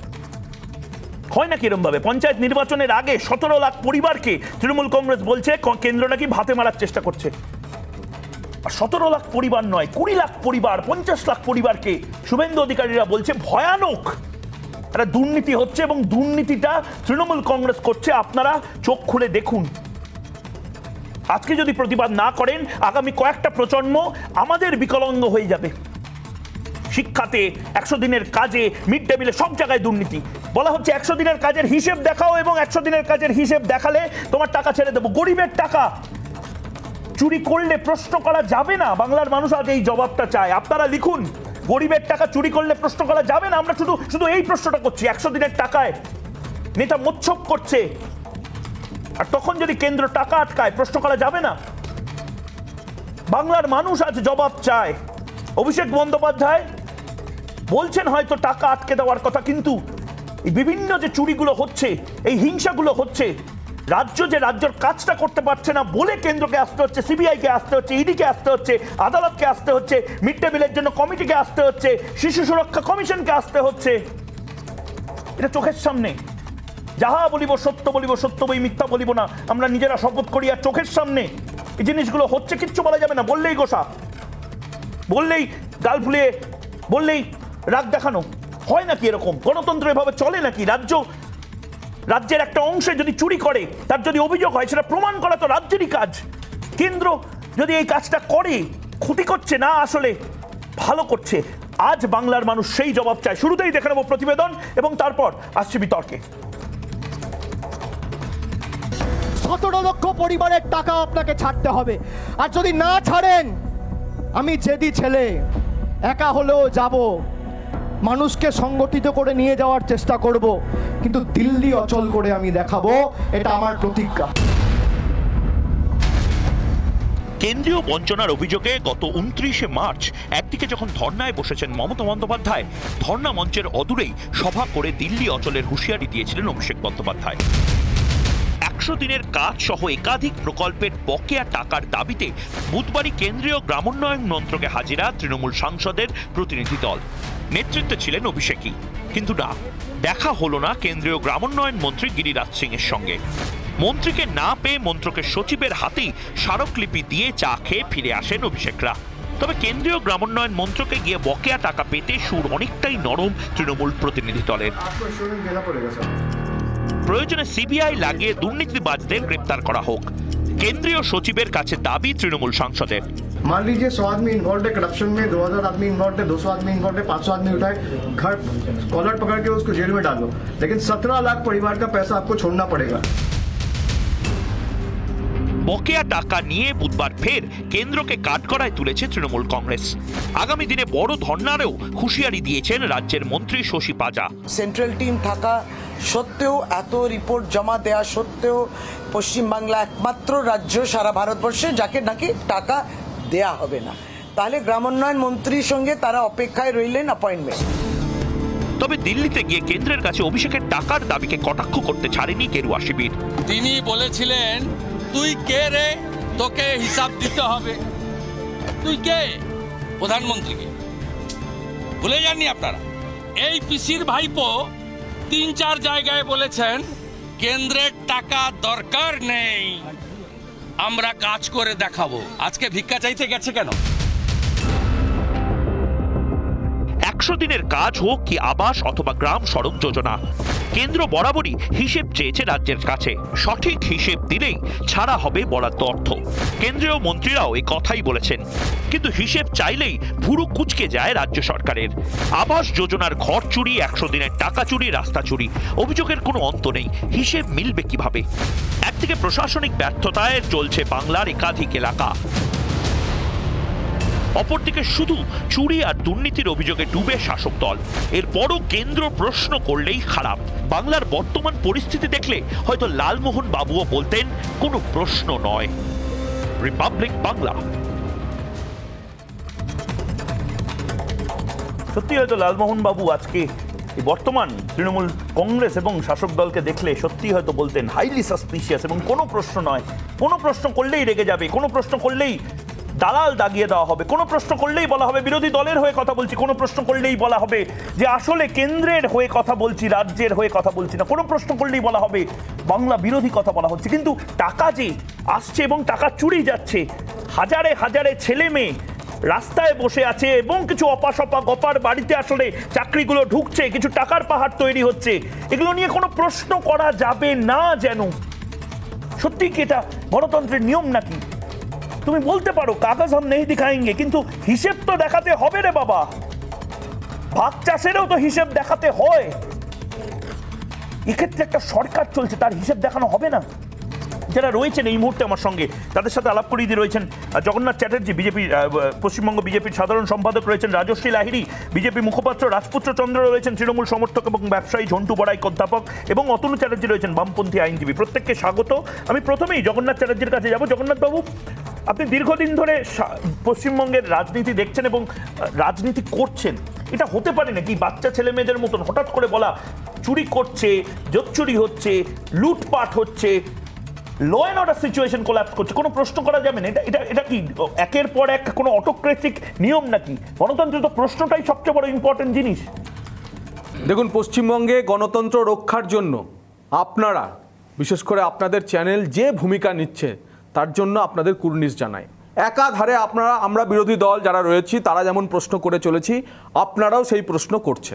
হয় নাকি এরকম ভাবে? পঞ্চায়েত নির্বাচনের আগে সতেরো লাখ পরিবারকে তৃণমূল কংগ্রেস বলছে কেন্দ্র নাকি ভাতে মারার চেষ্টা করছে। সতেরো লাখ পরিবার নয়, কুড়ি লাখ পরিবার, পঞ্চাশ লাখ পরিবারকে শুভেন্দু অধিকারীরা বলছে ভয়ানক একটা দুর্নীতি হচ্ছে এবং দুর্নীতিটা তৃণমূল কংগ্রেস করছে। আপনারা চোখ খুলে দেখুন। আজকে যদি প্রতিবাদ না করেন আগামী কয়েকটা প্রজন্ম আমাদের বিকলাঙ্গ হয়ে যাবে। শিক্ষাতে, একশো দিনের কাজে, মিড ডে মিলে, সব জায়গায় দুর্নীতি। বলা হচ্ছে একশো দিনের কাজের হিসেব দেখাও এবং একশো দিনের কাজের হিসেব দেখালে তোমার টাকা ছেড়ে দেবো। গরিবের টাকা চুরি করলে প্রশ্ন করা যাবে না। বাংলার মানুষ আজ এই জবাবটা চায়। আপনারা লিখুন, গরিবের টাকা চুরি করলে প্রশ্ন করা যাবে না। আমরা শুধু শুধু এই প্রশ্নটা করছি। একশো দিনের টাকায় নেতা মোচ্ছব করছে, আর তখন যদি কেন্দ্র টাকা আটকায় প্রশ্ন করা যাবে না। বাংলার মানুষ আজ জবাব চায়। অভিষেক বন্দ্যোপাধ্যায় বলছেন হয়তো টাকা আটকে দেওয়ার কথা, কিন্তু এই বিভিন্ন যে চুরিগুলো হচ্ছে, এই হিংসাগুলো হচ্ছে, রাজ্য যে রাজ্যের কাজটা করতে পারছে না বলে কেন্দ্রকে আসতে হচ্ছে, সিবিআইকে আসতে হচ্ছে, ইডিকে আসতে হচ্ছে, আদালতকে আসতে হচ্ছে, মিড ডে মিলের জন্য কমিটিকে আসতে হচ্ছে, শিশু সুরক্ষা কমিশনকে আসতে হচ্ছে। এটা চোখের সামনে। যাহা বলিব সত্য বলিব, সত্য বই মিথ্যা বলিব না, আমরা নিজেরা শপথ করি। আর চোখের সামনে এই জিনিসগুলো হচ্ছে, কিচ্ছু বলা যাবে না। বললেই গোসা, বললেই গাল ফুলিয়ে, বললেই রাগ দেখানো। হয় নাকি এরকম? গণতন্ত্র এভাবে চলে নাকি? রাজ্য রাজ্যের একটা অংশে যদি চুরি করে, তার যদি অভিযোগ হয়, সেটা প্রমাণ করা তো রাজ্যেরই কাজ। কেন্দ্র যদি এই কাজটা করে, ক্ষতি করছে না, আসলে ভালো করছে। আজ বাংলার মানুষ সেই জবাব চায়। শুরুতেই দেখে নেব প্রতিবেদন এবং তারপর আসছে বিতর্কে। সতেরো লক্ষ পরিবারের টাকা আপনাকে ছাড়তে হবে, আর যদি না ছাড়েন, আমি জেদি ছেলে, একা হলেও যাব, মানুষকে সংগঠিত করে নিয়ে যাওয়ার চেষ্টা করব, কিন্তু দিল্লি অচল করে আমি দেখাবো, এটা আমার প্রতিজ্ঞা। কেন্দ্রীয় বঞ্চনার অভিযোগে গত উনত্রিশে মার্চ একদিকে যখন ধর্নায় বসেছেন মমতা বন্দ্যোপাধ্যায়, ধর্না মঞ্চের অদূরেই সভা করে দিল্লি অচলের হুঁশিয়ারি দিয়েছিলেন অভিষেক বন্দ্যোপাধ্যায়। একশো দিনের কাজ সহ একাধিক প্রকল্পের বকেয়া টাকার দাবিতে বুধবারই কেন্দ্রীয় গ্রামোন্নয়ন মন্ত্রকে হাজিরা তৃণমূল সাংসদের প্রতিনিধি দল। নেতৃত্বে ছিলেন অভিষেকই, কিন্তু না, দেখা হলো না কেন্দ্রীয় গ্রামোন্নয়ন মন্ত্রী গিরিরাজ সিং এর সঙ্গে। মন্ত্রীকে না পেয়ে মন্ত্রকের সচিবের হাতেই স্মারকলিপি দিয়ে চা খেয়ে ফিরে আসেন অভিষেকরা। তবে কেন্দ্রীয় গ্রামোন্নয়ন মন্ত্রকে গিয়ে বকেয়া টাকা পেতে সুর অনেকটাই নরম তৃণমূল প্রতিনিধি দলের। প্রয়োজনে সিবিআই লাগিয়ে দুর্নীতিবাজদের গ্রেপ্তার করা হোক, কেন্দ্রীয় সচিবের কাছে দাবি তৃণমূল সাংসদের। मान लीजिए सौ आदमी इन्वॉल्व है करप्शन में, दो हजार आदमी इन्वॉल्व है, दो सौ आदमी इन्वॉल्व है, पाँच सौ आदमी उठाए, घर कॉलर पकड़ के उसको जेल में डालो, लेकिन सत्रह लाख परिवार का पैसा आपको छोड़ना पड़ेगा। বকেয়া টাকা নিয়ে বুধবার ফের কেন্দ্রকে কাঠগড়ায় তুলেছে তৃণমূল কংগ্রেস। আগামী দিনে বড় ধর্নারেও হুঁশিয়ারি দিয়েছেন রাজ্যের মন্ত্রী শশী পাজা। সেন্ট্রাল টিম থাকা সত্ত্বেও, এত রিপোর্ট জমা দেওয়া সত্ত্বেও পশ্চিমবাংলা একমাত্র রাজ্য সারা ভারতবর্ষে যাকে নাকি টাকা দেয়া হবে না, তাহলে গ্রামোন্নয়ন মন্ত্রীর সঙ্গে তারা অপেক্ষায় রইলেন অ্যাপয়েন্টমেন্ট। তবে দিল্লিতে গিয়ে কেন্দ্রের কাছে অভিষেকের টাকার দাবিকে কটাক্ষ করতে ছাড়েনি গেরুয়া শিবির। তিনি বলেছিলেন, তুই কে রে, তোকে হিসাব দিতে হবে। তুই কে? প্রধানমন্ত্রীকে ভুলে যাননি আপনারা? এই পিসির ভাইপো তিন চার জায়গায় বলেছেন কেন্দ্রের টাকা দরকার নেই, আমরা কাজ করে দেখাবো। আজকে ভিক্ষা চাইতে গেছে কেন? একশো দিনের কাজ হোক কি আবাস অথবা গ্রাম সড়ক যোজনা, কেন্দ্র বরাবরই হিসেব চেয়েছে রাজ্যের কাছে। সঠিক হিসেব দিলেই ছাড়া হবে বরাদ্দ অর্থ। কেন্দ্রীয় মন্ত্রীরাও এই কথাই বলেছেন, কিন্তু হিসেব চাইলেই ভুরু কুঁচকে যায় রাজ্য সরকারের। আবাস যোজনার ঘর চুরি, একশো দিনের টাকা চুরি, রাস্তা চুরি, অভিযোগের কোনো অন্ত নেই। হিসেব মিলবে কিভাবে? একদিকে প্রশাসনিক ব্যর্থতায় চলছে বাংলার একাধিক এলাকা, অপরদিকে শুধু চুরি আর দুর্নীতির অভিযোগে ডুবে শাসক দল। এরপরও কেন্দ্র প্রশ্ন করলেই খারাপ। বাংলার বর্তমান পরিস্থিতি দেখলে হয়তো লালমোহন বাবুও বলতেন কোনো প্রশ্ন নয়। রিপাবলিক বাংলা। সত্যি হয়তো লালমোহন বাবু আজকে বর্তমান তৃণমূল কংগ্রেস এবং শাসক দলকে দেখলে সত্যি হয়তো বলতেন হাইলি সাসপিশিয়াস, এবং কোনো প্রশ্ন নয়, কোনো প্রশ্ন করলেই রেগে যাবে, কোনো প্রশ্ন করলেই দালাল দাগিয়ে দেওয়া হবে, কোনো প্রশ্ন করলেই বলা হবে বিরোধী দলের হয়ে কথা বলছি, কোনো প্রশ্ন করলেই বলা হবে যে আসলে কেন্দ্রের হয়ে কথা বলছি, রাজ্যের হয়ে কথা বলছি না, কোনো প্রশ্ন করলেই বলা হবে বাংলা বিরোধী কথা বলা হচ্ছে। কিন্তু টাকা যে আসছে এবং টাকা চুরি যাচ্ছে, হাজারে হাজারে ছেলে মেয়ে রাস্তায় বসে আছে এবং কিছু অপাসপা গপার বাড়িতে আসলে চাকরিগুলো ঢুকছে, কিছু টাকার পাহাড় তৈরি হচ্ছে, এগুলো নিয়ে কোনো প্রশ্ন করা যাবে না। যেন সত্যি কি এটা গণতন্ত্রের নিয়ম নাকি? তুমি বলতে পারো কাগজ হাম নেই দিখাएंगे, কিন্তু হিসেব তো দেখাতে হবে রে বাবা। ভাগ চাষেরও তো হিসেব দেখাতে হয়। এক্ষেত্রে একটা সরকার চলছে, তার হিসেব দেখানো হবে না? যারা রয়েছেন এই মুহূর্তে আমার সঙ্গে, তাদের সাথে আলাপ করিয়ে দিয়ে রয়েছেন জগন্নাথ চ্যাটার্জি, বিজেপি পশ্চিমবঙ্গ বিজেপির সাধারণ সম্পাদক রয়েছেন রাজশ্রী লাহিড়ী, বিজেপি মুখপাত্র রাজপুত্র চন্দ্র রয়েছেন, তৃণমূল সমর্থক এবং ব্যবসায়ী ঝন্টু বড়াইক অধ্যাপক, এবং অতনু চ্যাটার্জি রয়েছেন বামপন্থী আইনজীবী। প্রত্যেককে স্বাগত। আমি প্রথমেই জগন্নাথ চ্যাটার্জির কাছে যাব। জগন্নাথ বাবু, আপনি দীর্ঘদিন ধরে পশ্চিমবঙ্গের রাজনীতি দেখছেন এবং রাজনীতি করছেন। এটা হতে পারে নাকি বাচ্চা ছেলে মেয়েদের মতন হঠাৎ করে বলা চুরি করছে, জোচ্চুরি হচ্ছে, লুটপাট হচ্ছে, law and order situation collapse করছে, কোনো প্রশ্ন করা যাবে না? এটা এটা এটা কি একের পর এক কোনো অটোক্রেটিক নিয়ম নাকি? গণতন্ত্রের তো প্রশ্নটাই সবচেয়ে বড় ইম্পর্টেন্ট জিনিস। দেখুন, পশ্চিমবঙ্গে গণতন্ত্র রক্ষার জন্য আপনারা, বিশেষ করে আপনাদের চ্যানেল যে ভূমিকা নিচ্ছে তার জন্য আপনাদের কুর্নিশ জানাই। একাধারে আপনারা, আমরা বিরোধী দল যারা রয়েছি তারা যেমন প্রশ্ন করে চলেছি, আপনারাও সেই প্রশ্ন করছেন।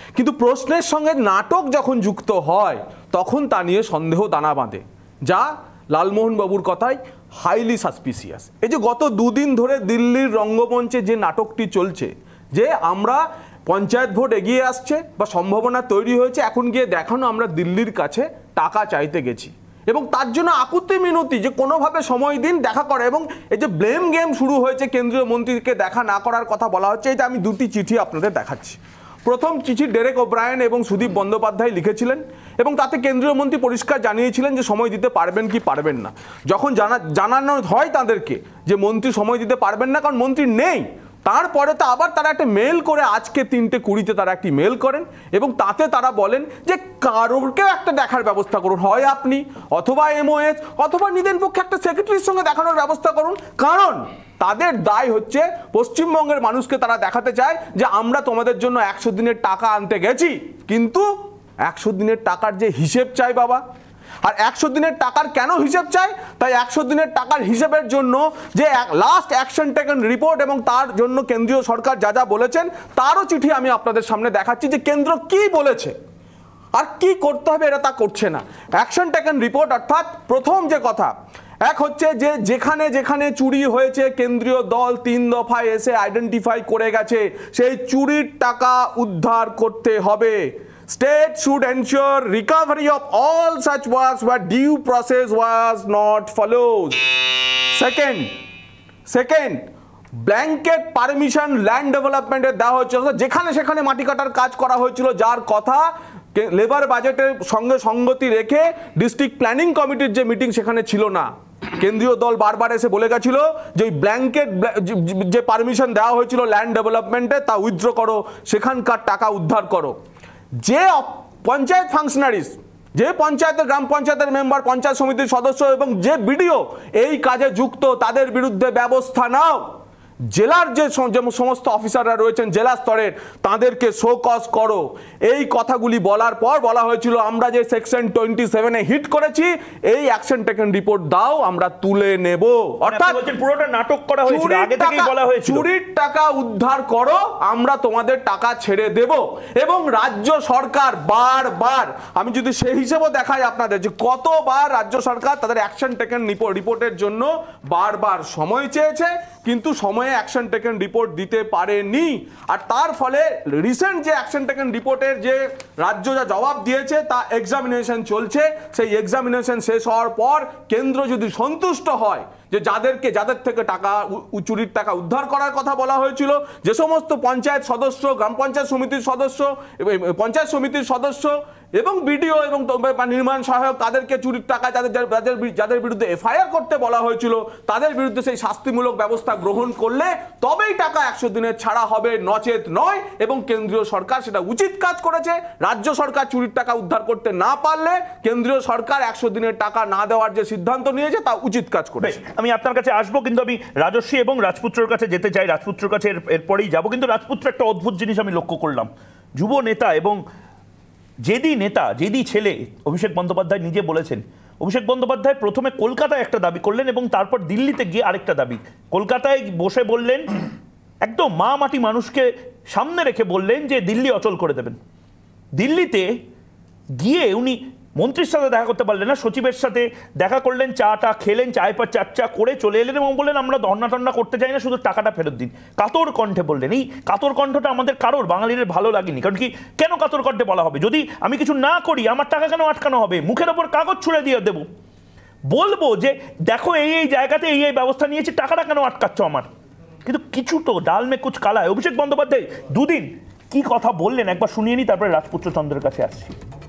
কিন্তু প্রশ্নের সঙ্গে নাটক যখন যুক্ত হয় তখন তা নিয়ে সন্দেহ দানা বাঁধে, যা লালমোহন বাবুর কথায় হাইলি সাসপিসিয়াস। এই যে গত দুদিন ধরে দিল্লির রঙ্গমঞ্চে যে নাটকটি চলছে, যে আমরা পঞ্চায়েত ভোট এগিয়ে আসছে বা সম্ভাবনা তৈরি হয়েছে, এখন গিয়ে দেখানো আমরা দিল্লির কাছে টাকা চাইতে গেছি এবং তার জন্য আকুতি মিনতি যে কোনোভাবে সময় দিন দেখা করে, এবং এই যে ব্লেম গেম শুরু হয়েছে কেন্দ্রীয় মন্ত্রীকে দেখা না করার কথা বলা হচ্ছে। এটা আমি দুটি চিঠি আপনাদের দেখাচ্ছি। প্রথম চিঠি ডেরেক ওব্রায়েন এবং সুদীপ বন্দ্যোপাধ্যায় লিখেছিলেন এবং তাতে কেন্দ্রীয় মন্ত্রী পরিষ্কার জানিয়েছিলেন যে সময় দিতে পারবেন কি পারবেন না। যখন জানা জানানো হয় তাদেরকে যে মন্ত্রী সময় দিতে পারবেন না কারণ মন্ত্রী নেই, তারপরে তো আবার তারা একটা মেল করে আজকে তিনটে কুড়িতে তারা একটি মেল করেন এবং তাতে তারা বলেন যে কারোরকেও একটা দেখার ব্যবস্থা করুন, হয় আপনি অথবা এমওএস অথবা নিদেন পক্ষে একটা সেক্রেটারির সঙ্গে দেখানোর ব্যবস্থা করুন, কারণ তাদের দায় হচ্ছে পশ্চিমবঙ্গের মানুষকে তারা দেখাতে চায় যে আমরা তোমাদের জন্য একশো দিনের টাকা আনতে গেছি, কিন্তু একশো দিনের টাকার যে হিসেব চাই বাবা। আর একশো দিনের টাকার কেন হিসেব চাই? তাই একশো দিনের টাকার হিসেবের জন্য যে লাস্ট অ্যাকশন টেকেন রিপোর্ট এবং তার জন্য কেন্দ্রীয় সরকার যা যা বলেছেন তারও চিঠি আমি আপনাদের সামনে দেখাচ্ছি যে কেন্দ্র কি বলেছে আর কি করতে হবে এরা তা করছে না। অ্যাকশন টেকেন রিপোর্ট অর্থাৎ প্রথম যে কথা, এক হচ্ছে যে যেখানে যেখানে চুরি হয়েছে কেন্দ্রীয় দল তিন দফায় এসে আইডেন্টিফাই করে গেছে, সেই চুরির টাকা উদ্ধার করতে হবে। State should ensure recovery of all such works where due process was not followed. Second, second, blanket permission land development এর দেওয়া হয়েছিল, যেখানে সেখানে মাটি কাটার কাজ করা হয়েছিল, যার কথা লেবার বাজেটের সঙ্গে সঙ্গতি রেখে ডিস্ট্রিক্ট প্ল্যানিং কমিটির যে মিটিং সেখানে ছিল না। কেন্দ্রীয় দল বারবার এসে বলে গেছিল যে ওই ব্ল্যাঙ্কেট যে পারমিশন দেওয়া হয়েছিল ল্যান্ড ডেভেলপমেন্টে তা উইথড্র করো, সেখানকার টাকা উদ্ধার করো। যে পঞ্চায়েত ফাংশনারিজ, যে পঞ্চায়েতের গ্রাম পঞ্চায়েতের মেম্বার, পঞ্চায়েত সমিতির সদস্য এবং যে বিডিও এই কাজে যুক্ত তাদের বিরুদ্ধে ব্যবস্থা নাও। জেলার যে সমস্ত অফিসাররা রয়েছেন জেলা স্তরের তাদেরকে শোকজ করো। এই কথাগুলি বলার পর বলা হয়েছিল আমরা যে সেকশন টোয়েন্টি সেভেনে হিট করেছি এই অ্যাকশন টেকেন রিপোর্ট দাও, আমরা তুলে নেব। অর্থাৎ পুরোটা নাটক করা হয়েছিল, আগে থেকেই বলা হয়েছিল চুরির টাকা উদ্ধার করো, আমরা তোমাদের টাকা ছেড়ে দেব। এবং রাজ্য সরকার বারবার, আমি যদি সেই হিসেবে দেখাই আপনাদের যে কতবার রাজ্য সরকার তাদের অ্যাকশন টেকেন রিপোর্টের জন্য বারবার সময় চেয়েছে, কিন্তু সময়ে অ্যাকশন টেকেন রিপোর্ট দিতে পারেনি। আর তার ফলে রিসেন্ট যে অ্যাকশন টেকেন রিপোর্টের যে রাজ্য যা জবাব দিয়েছে তা এক্সামিনেশন চলছে। সেই এক্সামিনেশন শেষ হওয়ার পর কেন্দ্র যদি সন্তুষ্ট হয় যে যাদেরকে যাদের থেকে টাকা চুরির টাকা উদ্ধার করার কথা বলা হয়েছিল, যে সমস্ত পঞ্চায়েত সদস্য, গ্রাম পঞ্চায়েত সমিতির সদস্য, পঞ্চায়েত সমিতির সদস্য এবং বিডিও এবং নির্মাণ সহায়ক তাদেরকে চুরির টাকা যাদের যাদের যাদের বিরুদ্ধে এফআইআর করতে বলা হয়েছিল তাদের বিরুদ্ধে সেই শাস্তিমূলক ব্যবস্থা গ্রহণ করলে তবেই টাকা একশো দিনের ছাড়া হবে, নচেত নয়। এবং কেন্দ্রীয় সরকার সেটা উচিত কাজ করেছে। রাজ্য সরকার চুরির টাকা উদ্ধার করতে না পারলে কেন্দ্রীয় সরকার একশো দিনের টাকা না দেওয়ার যে সিদ্ধান্ত নিয়েছে তা উচিত কাজ করেছে। আমি আপনার কাছে আসবো, কিন্তু আমি রাজস্বী এবং রাজপুত্রের কাছে যেতে চাই। রাজপুত্রের কাছে এরপরেই যাবো, কিন্তু রাজপুত্র একটা অদ্ভুত জিনিস আমি লক্ষ্য করলাম। যুব নেতা এবং জেদি নেতা, জেদি ছেলে অভিষেক বন্দ্যোপাধ্যায় নিজে বলেছেন, অভিষেক বন্দ্যোপাধ্যায় প্রথমে কলকাতায় একটা দাবি করলেন এবং তারপর দিল্লিতে গিয়ে আরেকটা দাবি। কলকাতায় বসে বললেন, একদম মা মাটি মানুষকে সামনে রেখে বললেন যে দিল্লি অচল করে দেবেন। দিল্লিতে গিয়ে উনি মন্ত্রীর সাথে দেখা করতে পারলেন না, সচিবের সাথে দেখা করলেন, চাটা খেলেন, চায় পা চারচা করে চলে এলেন এবং বললেন আমরা ধর্না টর্না করতে চাই না, শুধু টাকাটা ফেরত দিন। কাতর কণ্ঠে বললেন। এই কাতর কণ্ঠটা আমাদের কারোর বাঙালিদের ভালো লাগেনি। কারণ কি, কেন কাতর কণ্ঠে বলা হবে? যদি আমি কিছু না করি আমার টাকা কেন আটকানো হবে? মুখের ওপর কাগজ ছুঁড়ে দিয়ে দেবো, বলবো যে দেখো এই এই জায়গাতে এই এই ব্যবস্থা নিয়েছি, টাকাটা কেন আটকাচ্ছ আমার? কিন্তু কিছু তো ডাল মে কুচ কালা। অভিষেক বন্দ্যোপাধ্যায় দুদিন কি কথা বললেন একবার শুনিয়ে নি, তারপরে রাজপুত্র চন্দ্রের কাছে আসছি।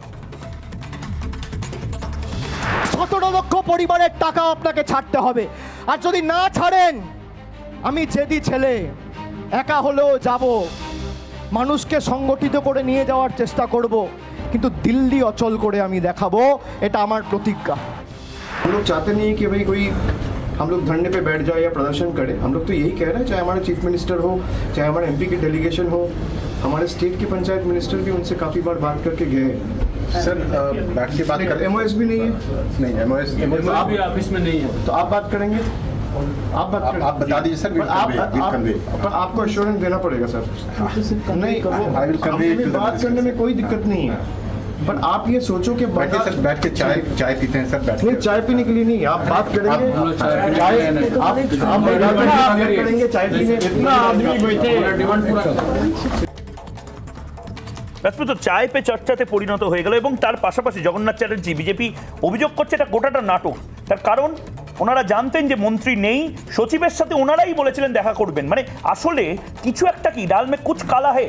সতেরো লক্ষ পরিবারের টাকা আপনাকে ছাড়তে হবে, আর যদি না ছাড়েন আমি জেদি ছেলে, একা হলেও যাব, মানুষকে সংগঠিত করে নিয়ে যাওয়ার চেষ্টা করব, কিন্তু দিল্লি অচল করে আমি দেখাবো, এটা আমার প্রতিজ্ঞা। हम लोग चाहते नहीं कि भाई कोई हम लोग धरने पे बैठ जाए या प्रदर्शन करे। हम लोग तो यही कह रहे हैं, चाहे हमारे चीफ मिनिस्टर हो, चाहे हमारे एमपी की डेलीगेशन हो, हमारे स्टेट के पंचायत मिनिस्टर भी उनसे काफ़ी बार बात करके गए। सर बैठ के बात कर, एमओएस भी नहीं है। नहीं एमओएस आप भी ऑफिस में नहीं है, तो आप बात करेंगे? आप बात आप- आप बता दीजिए, sir, we'll पर आप convey, we'll आप- convey. पर आपको एश्योरेंस देना पड़ेगा सर नहीं वो I will convey it to हमें the बात करने में कोई दिक्कत नहीं है पर आप ये सोचो कि बैठिए सर, बैठ के चाय चाय पीते हैं सर, बैठ नहीं के चाय पीने के लिए नहीं आप बात करेंगे आप- चाय आप आप बात करेंगे चाय पीने इतना आदमी बैठे রাজপুত চায় পে চর্চাতে পরিণত হয়ে গেল এবং তার পাশাপাশি জগন্নাথ চ্যাটার্জি বিজেপি অভিযোগ করছে এটা গোটাটা নাটক। তার কারণ ওনারা জানতেন যে মন্ত্রী নেই, সচিবের সাথে ওনারাই বলেছিলেন দেখা করবেন, মানে আসলে কিছু একটা কি ডাল মে কুচ কালা হে।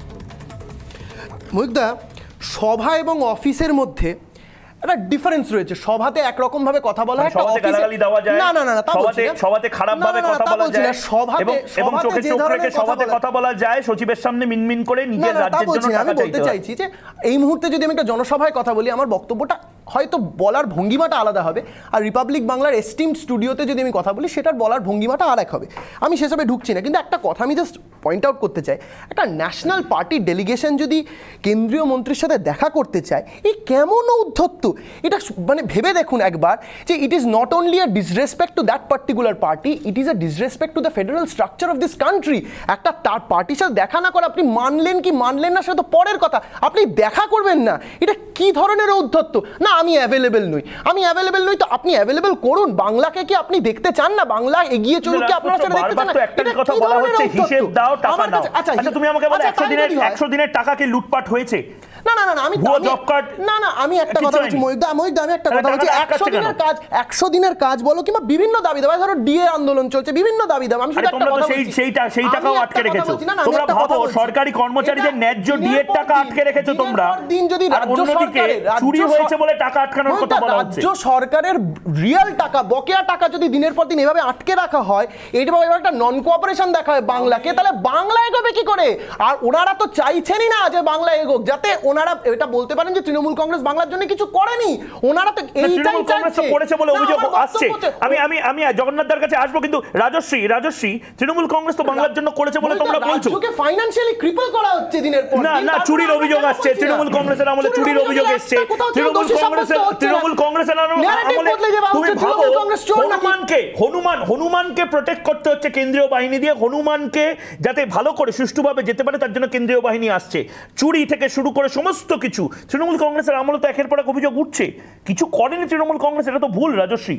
মুগ্ধা, সভা এবং অফিসের মধ্যে একটা ডিফারেন্স রয়েছে। সভাতে একরকম ভাবে কথা বলা হয়, মানে সভাতে গালাগালি দেওয়া যায়, না না না তা বলছি সভাতে না। সভাতে খারাপ ভাবে না, না, না, কথা তা বলা বলছি না। যায় সভাতে এবং এবং সভাতে চোখে যে চোখ ধরনের রেখে কথা সভাতে বলা- কথা বলা যায়, সচিবের সামনে মিনমিন করে না, নিজের না, তা রাজ্যের বলছি জন্য না। আমি টাকা বলতে চাইতে হয়। চাইছি যে এই মুহূর্তে যদি আমি একটা জনসভায় কথা বলি, আমার বক্তব্যটা হয়তো বলার ভঙ্গিমাটা আলাদা হবে, আর রিপাবলিক বাংলার এস্টিম স্টুডিওতে যদি আমি কথা বলি সেটার বলার ভঙ্গিমাটা আর এক হবে। আমি সেসবে ঢুকছি না, কিন্তু একটা কথা আমি জাস্ট পয়েন্ট আউট করতে চাই। একটা ন্যাশনাল পার্টি ডেলিগেশন যদি কেন্দ্রীয় মন্ত্রীর সাথে দেখা করতে চায়, এই কেমন উদ্ধত্ত! এটা মানে ভেবে দেখুন একবার যে it is not only a disrespect to that particular party, it is a disrespect to the federal structure of this country. একটা তার পার্টির সাথে দেখা না করে আপনি মানলেন কি মানলেন না সেটা তো পরের কথা, আপনি দেখা করবেন না, এটা কি ধরনের ঔদ্ধত্য? না আমি অ্যাভেলেবেল নই, আমি অ্যাভেলেবেল নই তো আপনি অ্যাভেলেবেল করুন। বাংলাকে কি আপনি দেখতে চান না? বাংলা এগিয়ে চলুক কি আপনারা সেটা দেখতে চান না? বারবার তো একটাই এটা কথা কি বলা ধরনের হচ্ছে, ঔদ্ধত্য? হিসেব দাও, টাকা আমার নাও। কাছে- আচ্ছা তুমি আমাকে বলো আচ্ছা, একশো তাই দিনের যদি হয়- একশো দিনের টাকা কি লুটপাট হয়েছে? না না না না, আমি ভুয়ো আমি- জব কার্ড? না না আমি একটা কিছু কথা বলছি হয়নি। মহিদা মহিদা আমি একটা তাহলে কথা বলছি, টাকাটা একশো আটকাচ্ছে দিনের কেন? কাজ একশো দিনের কাজ বলো কিংবা বিভিন্ন দাবি দাবা, ধরো ডিএ আন্দোলন চলছে, বিভিন্ন দাবি দাবা, আমি শুধু আরে একটা তোমরা তো কথা সেই বলছি। সেইটা সেই আমি টাকাও একটা আটকে কথা রেখেছো। বলছি, না, না, আমি তোমরা একটা ভাবো কথা বলছি। সরকারি কর্মচারীদের এটা ন্যায্য দিনের ডিএর পর টাকা দিন, আটকে রেখেছো দিনের তোমরা, পর দিন যদি আর রাজ্য অন্যদিকে সরকারের- রাজ্য চুরি সর- হয়েছে বলে টাকা আটকানোর কথা বলা হচ্ছে। রাজ্য সরকারের রিয়েল টাকা, বকেয়া টাকা যদি দিনের পর দিন এভাবে আটকে রাখা হয়, এটা এবার একটা নন কোঅপারেশন দেখা হয় বাংলাকে, তাহলে বাংলা এগোবে কি করে? আর ওনারা তো চাইছেনই না যে বাংলা এগোক, যাতে ওনারা এটা বলতে পারেন যে তৃণমূল কংগ্রেস বাংলার জন্য কিছু করেনি, ওনারা তো এইটাই তৃণমূল কংগ্রেস তো চাইছে। করেছে বলে না, অভিযোগ আমার বক্তব্য আসছে। হচ্ছে- আমি আমি আমি জগন্নাথ দার কাছে আসবো, কিন্তু রাজশ্রী রাজশ্রী তৃণমূল কংগ্রেস তো বাংলার জন্য করেছে বলে তোমরা বলছো। রাজ্যকে ফাইনান্সিয়ালি ক্রিপল করা হচ্ছে দিনের পর না দিন। না তারপরে চুরির আমরা অভিযোগ কেন আসছে, বলছি না? তৃণমূল কংগ্রেসের আমলে চুরির অভিযোগ এসছে, একটা কোথাও কেউ তৃণমূল দোষী সাব্যস্ত কংগ্রেসের হচ্ছে না। তৃণমূল কংগ্রেসের আমলে Narrative বদলে যাবে, তুমি হচ্ছে ভাবো তৃণমূল কংগ্রেস চোর নাকি? হনুমানকে হনুমান হনুমানকে প্রোটেক্ট করতে হচ্ছে কেন্দ্রীয় বাহিনী দিয়ে, হনুমানকে যাতে ভালো করে সুষ্ঠুভাবে যেতে পারে তার জন্য কেন্দ্রীয় বাহিনী আসছে। চুরি থেকে শুরু করে সমস্ত কিছু তৃণমূল কংগ্রেসের আমলে তো একের পর এক অভিযোগ উঠছে, কিছু করেনি তৃণমূল কংগ্রেস, এটা তো ভুল রাজশ্রী।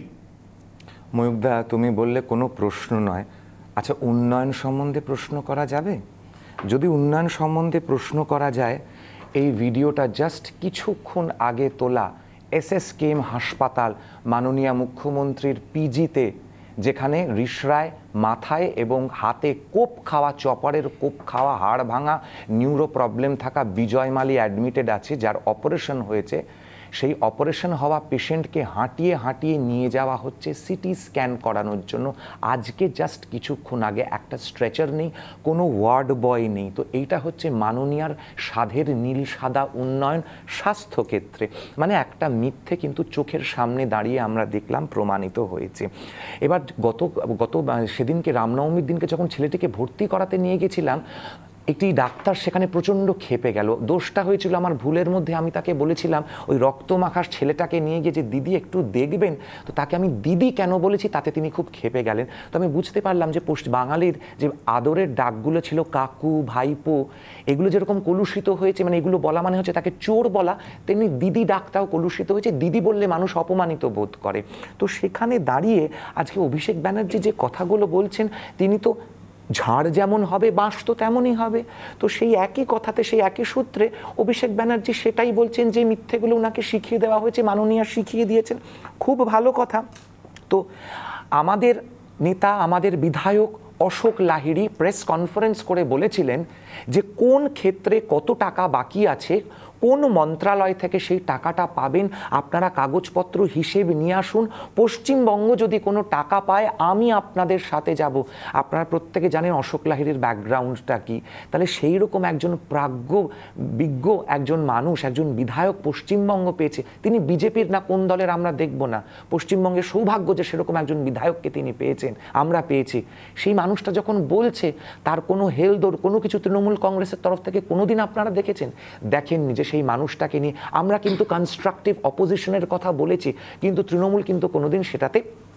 ময়ূকদা তুমি বললে কোনো প্রশ্ন নয়, আচ্ছা উন্নয়ন সম্বন্ধে প্রশ্ন করা যাবে? যদি উন্নয়ন সম্বন্ধে প্রশ্ন করা যায়, এই ভিডিওটা জাস্ট কিছুক্ষণ আগে তোলা এসএসকেএম হাসপাতাল মাননীয় মুখ্যমন্ত্রীর পিজিতে, যেখানে রিসরায় মাথায় এবং হাতে কোপ খাওয়া, চপারের কোপ খাওয়া, হাড় ভাঙা, নিউরো প্রবলেম থাকা বিজয় মালি অ্যাডমিটেড আছে, যার অপারেশন হয়েছে। সেই অপারেশন হওয়া পেশেন্টকে হাঁটিয়ে হাঁটিয়ে নিয়ে যাওয়া হচ্ছে সিটি স্ক্যান করানোর জন্য। আজকে জাস্ট কিছুক্ষণ আগে একটা স্ট্রেচার নেই, কোনো ওয়ার্ড বয় নেই। তো এইটা হচ্ছে মাননীয়ার সাধের নীল সাদা উন্নয়ন স্বাস্থ্যক্ষেত্রে, মানে একটা মিথ্যে কিন্তু চোখের সামনে দাঁড়িয়ে আমরা দেখলাম প্রমাণিত হয়েছে। এবার গত গত সেদিনকে রামনবমীর দিনকে যখন ছেলেটিকে ভর্তি করাতে নিয়ে গেছিলাম, একটি ডাক্তার সেখানে প্রচণ্ড ক্ষেপে গেল। দোষটা হয়েছিল আমার ভুলের মধ্যে, আমি তাকে বলেছিলাম ওই রক্তমাখার ছেলেটাকে নিয়ে গিয়ে যে দিদি একটু দেখবেন, তো তাকে আমি দিদি কেন বলেছি তাতে তিনি খুব ক্ষেপে গেলেন। তো আমি বুঝতে পারলাম যে পশ্চিম বাঙালির যে আদরের ডাকগুলো ছিল কাকু ভাইপো, এগুলো যেরকম কলুষিত হয়েছে, মানে এগুলো বলা মানে হচ্ছে তাকে চোর বলা, তেমনি দিদি ডাকটাও কলুষিত হয়েছে। দিদি বললে মানুষ অপমানিত বোধ করে। তো সেখানে দাঁড়িয়ে আজকে অভিষেক ব্যানার্জি যে কথাগুলো বলছেন, তিনি তো ঝাড় যেমন হবে বাঁশ তো তেমনই হবে। তো সেই একই কথাতে সেই একই সূত্রে অভিষেক ব্যানার্জি সেটাই বলছেন যে মিথ্যেগুলো ওনাকে শিখিয়ে দেওয়া হয়েছে, মাননীয়া শিখিয়ে দিয়েছেন। খুব ভালো কথা। তো আমাদের নেতা, আমাদের বিধায়ক অশোক লাহিড়ী প্রেস কনফারেন্স করে বলেছিলেন যে কোন ক্ষেত্রে কত টাকা বাকি আছে, কোন মন্ত্রণালয় থেকে সেই টাকাটা পাবেন, আপনারা কাগজপত্র হিসেব নিয়ে আসুন। পশ্চিমবঙ্গ যদি কোনো টাকা পায় আমি আপনাদের সাথে যাব। আপনারা প্রত্যেকে জানেন অশোক লাহিড়ীর ব্যাকগ্রাউন্ডটা কি। তাহলে সেই রকম একজন প্রাজ্ঞ বিজ্ঞ একজন মানুষ, একজন বিধায়ক পশ্চিমবঙ্গ পেয়েছে। তিনি বিজেপির না কোন দলের আমরা দেখব না, পশ্চিমবঙ্গের সৌভাগ্য যে সেরকম একজন বিধায়ককে তিনি পেয়েছেন, আমরা পেয়েছি। সেই মানুষটা যখন বলছে তার কোনো হেলদোর কোনো কিছু তৃণমূল কংগ্রেসের তরফ থেকে কোনোদিন আপনারা দেখেছেন? দেখেননি। যে সেই মানুষটাকে নিয়ে আমরা কিন্তু কনস্ট্রাকটিভ অপোজিশনের কথা বলেছি, কিন্তু তৃণমূল কিন্তু কোনোদিন সেটাতে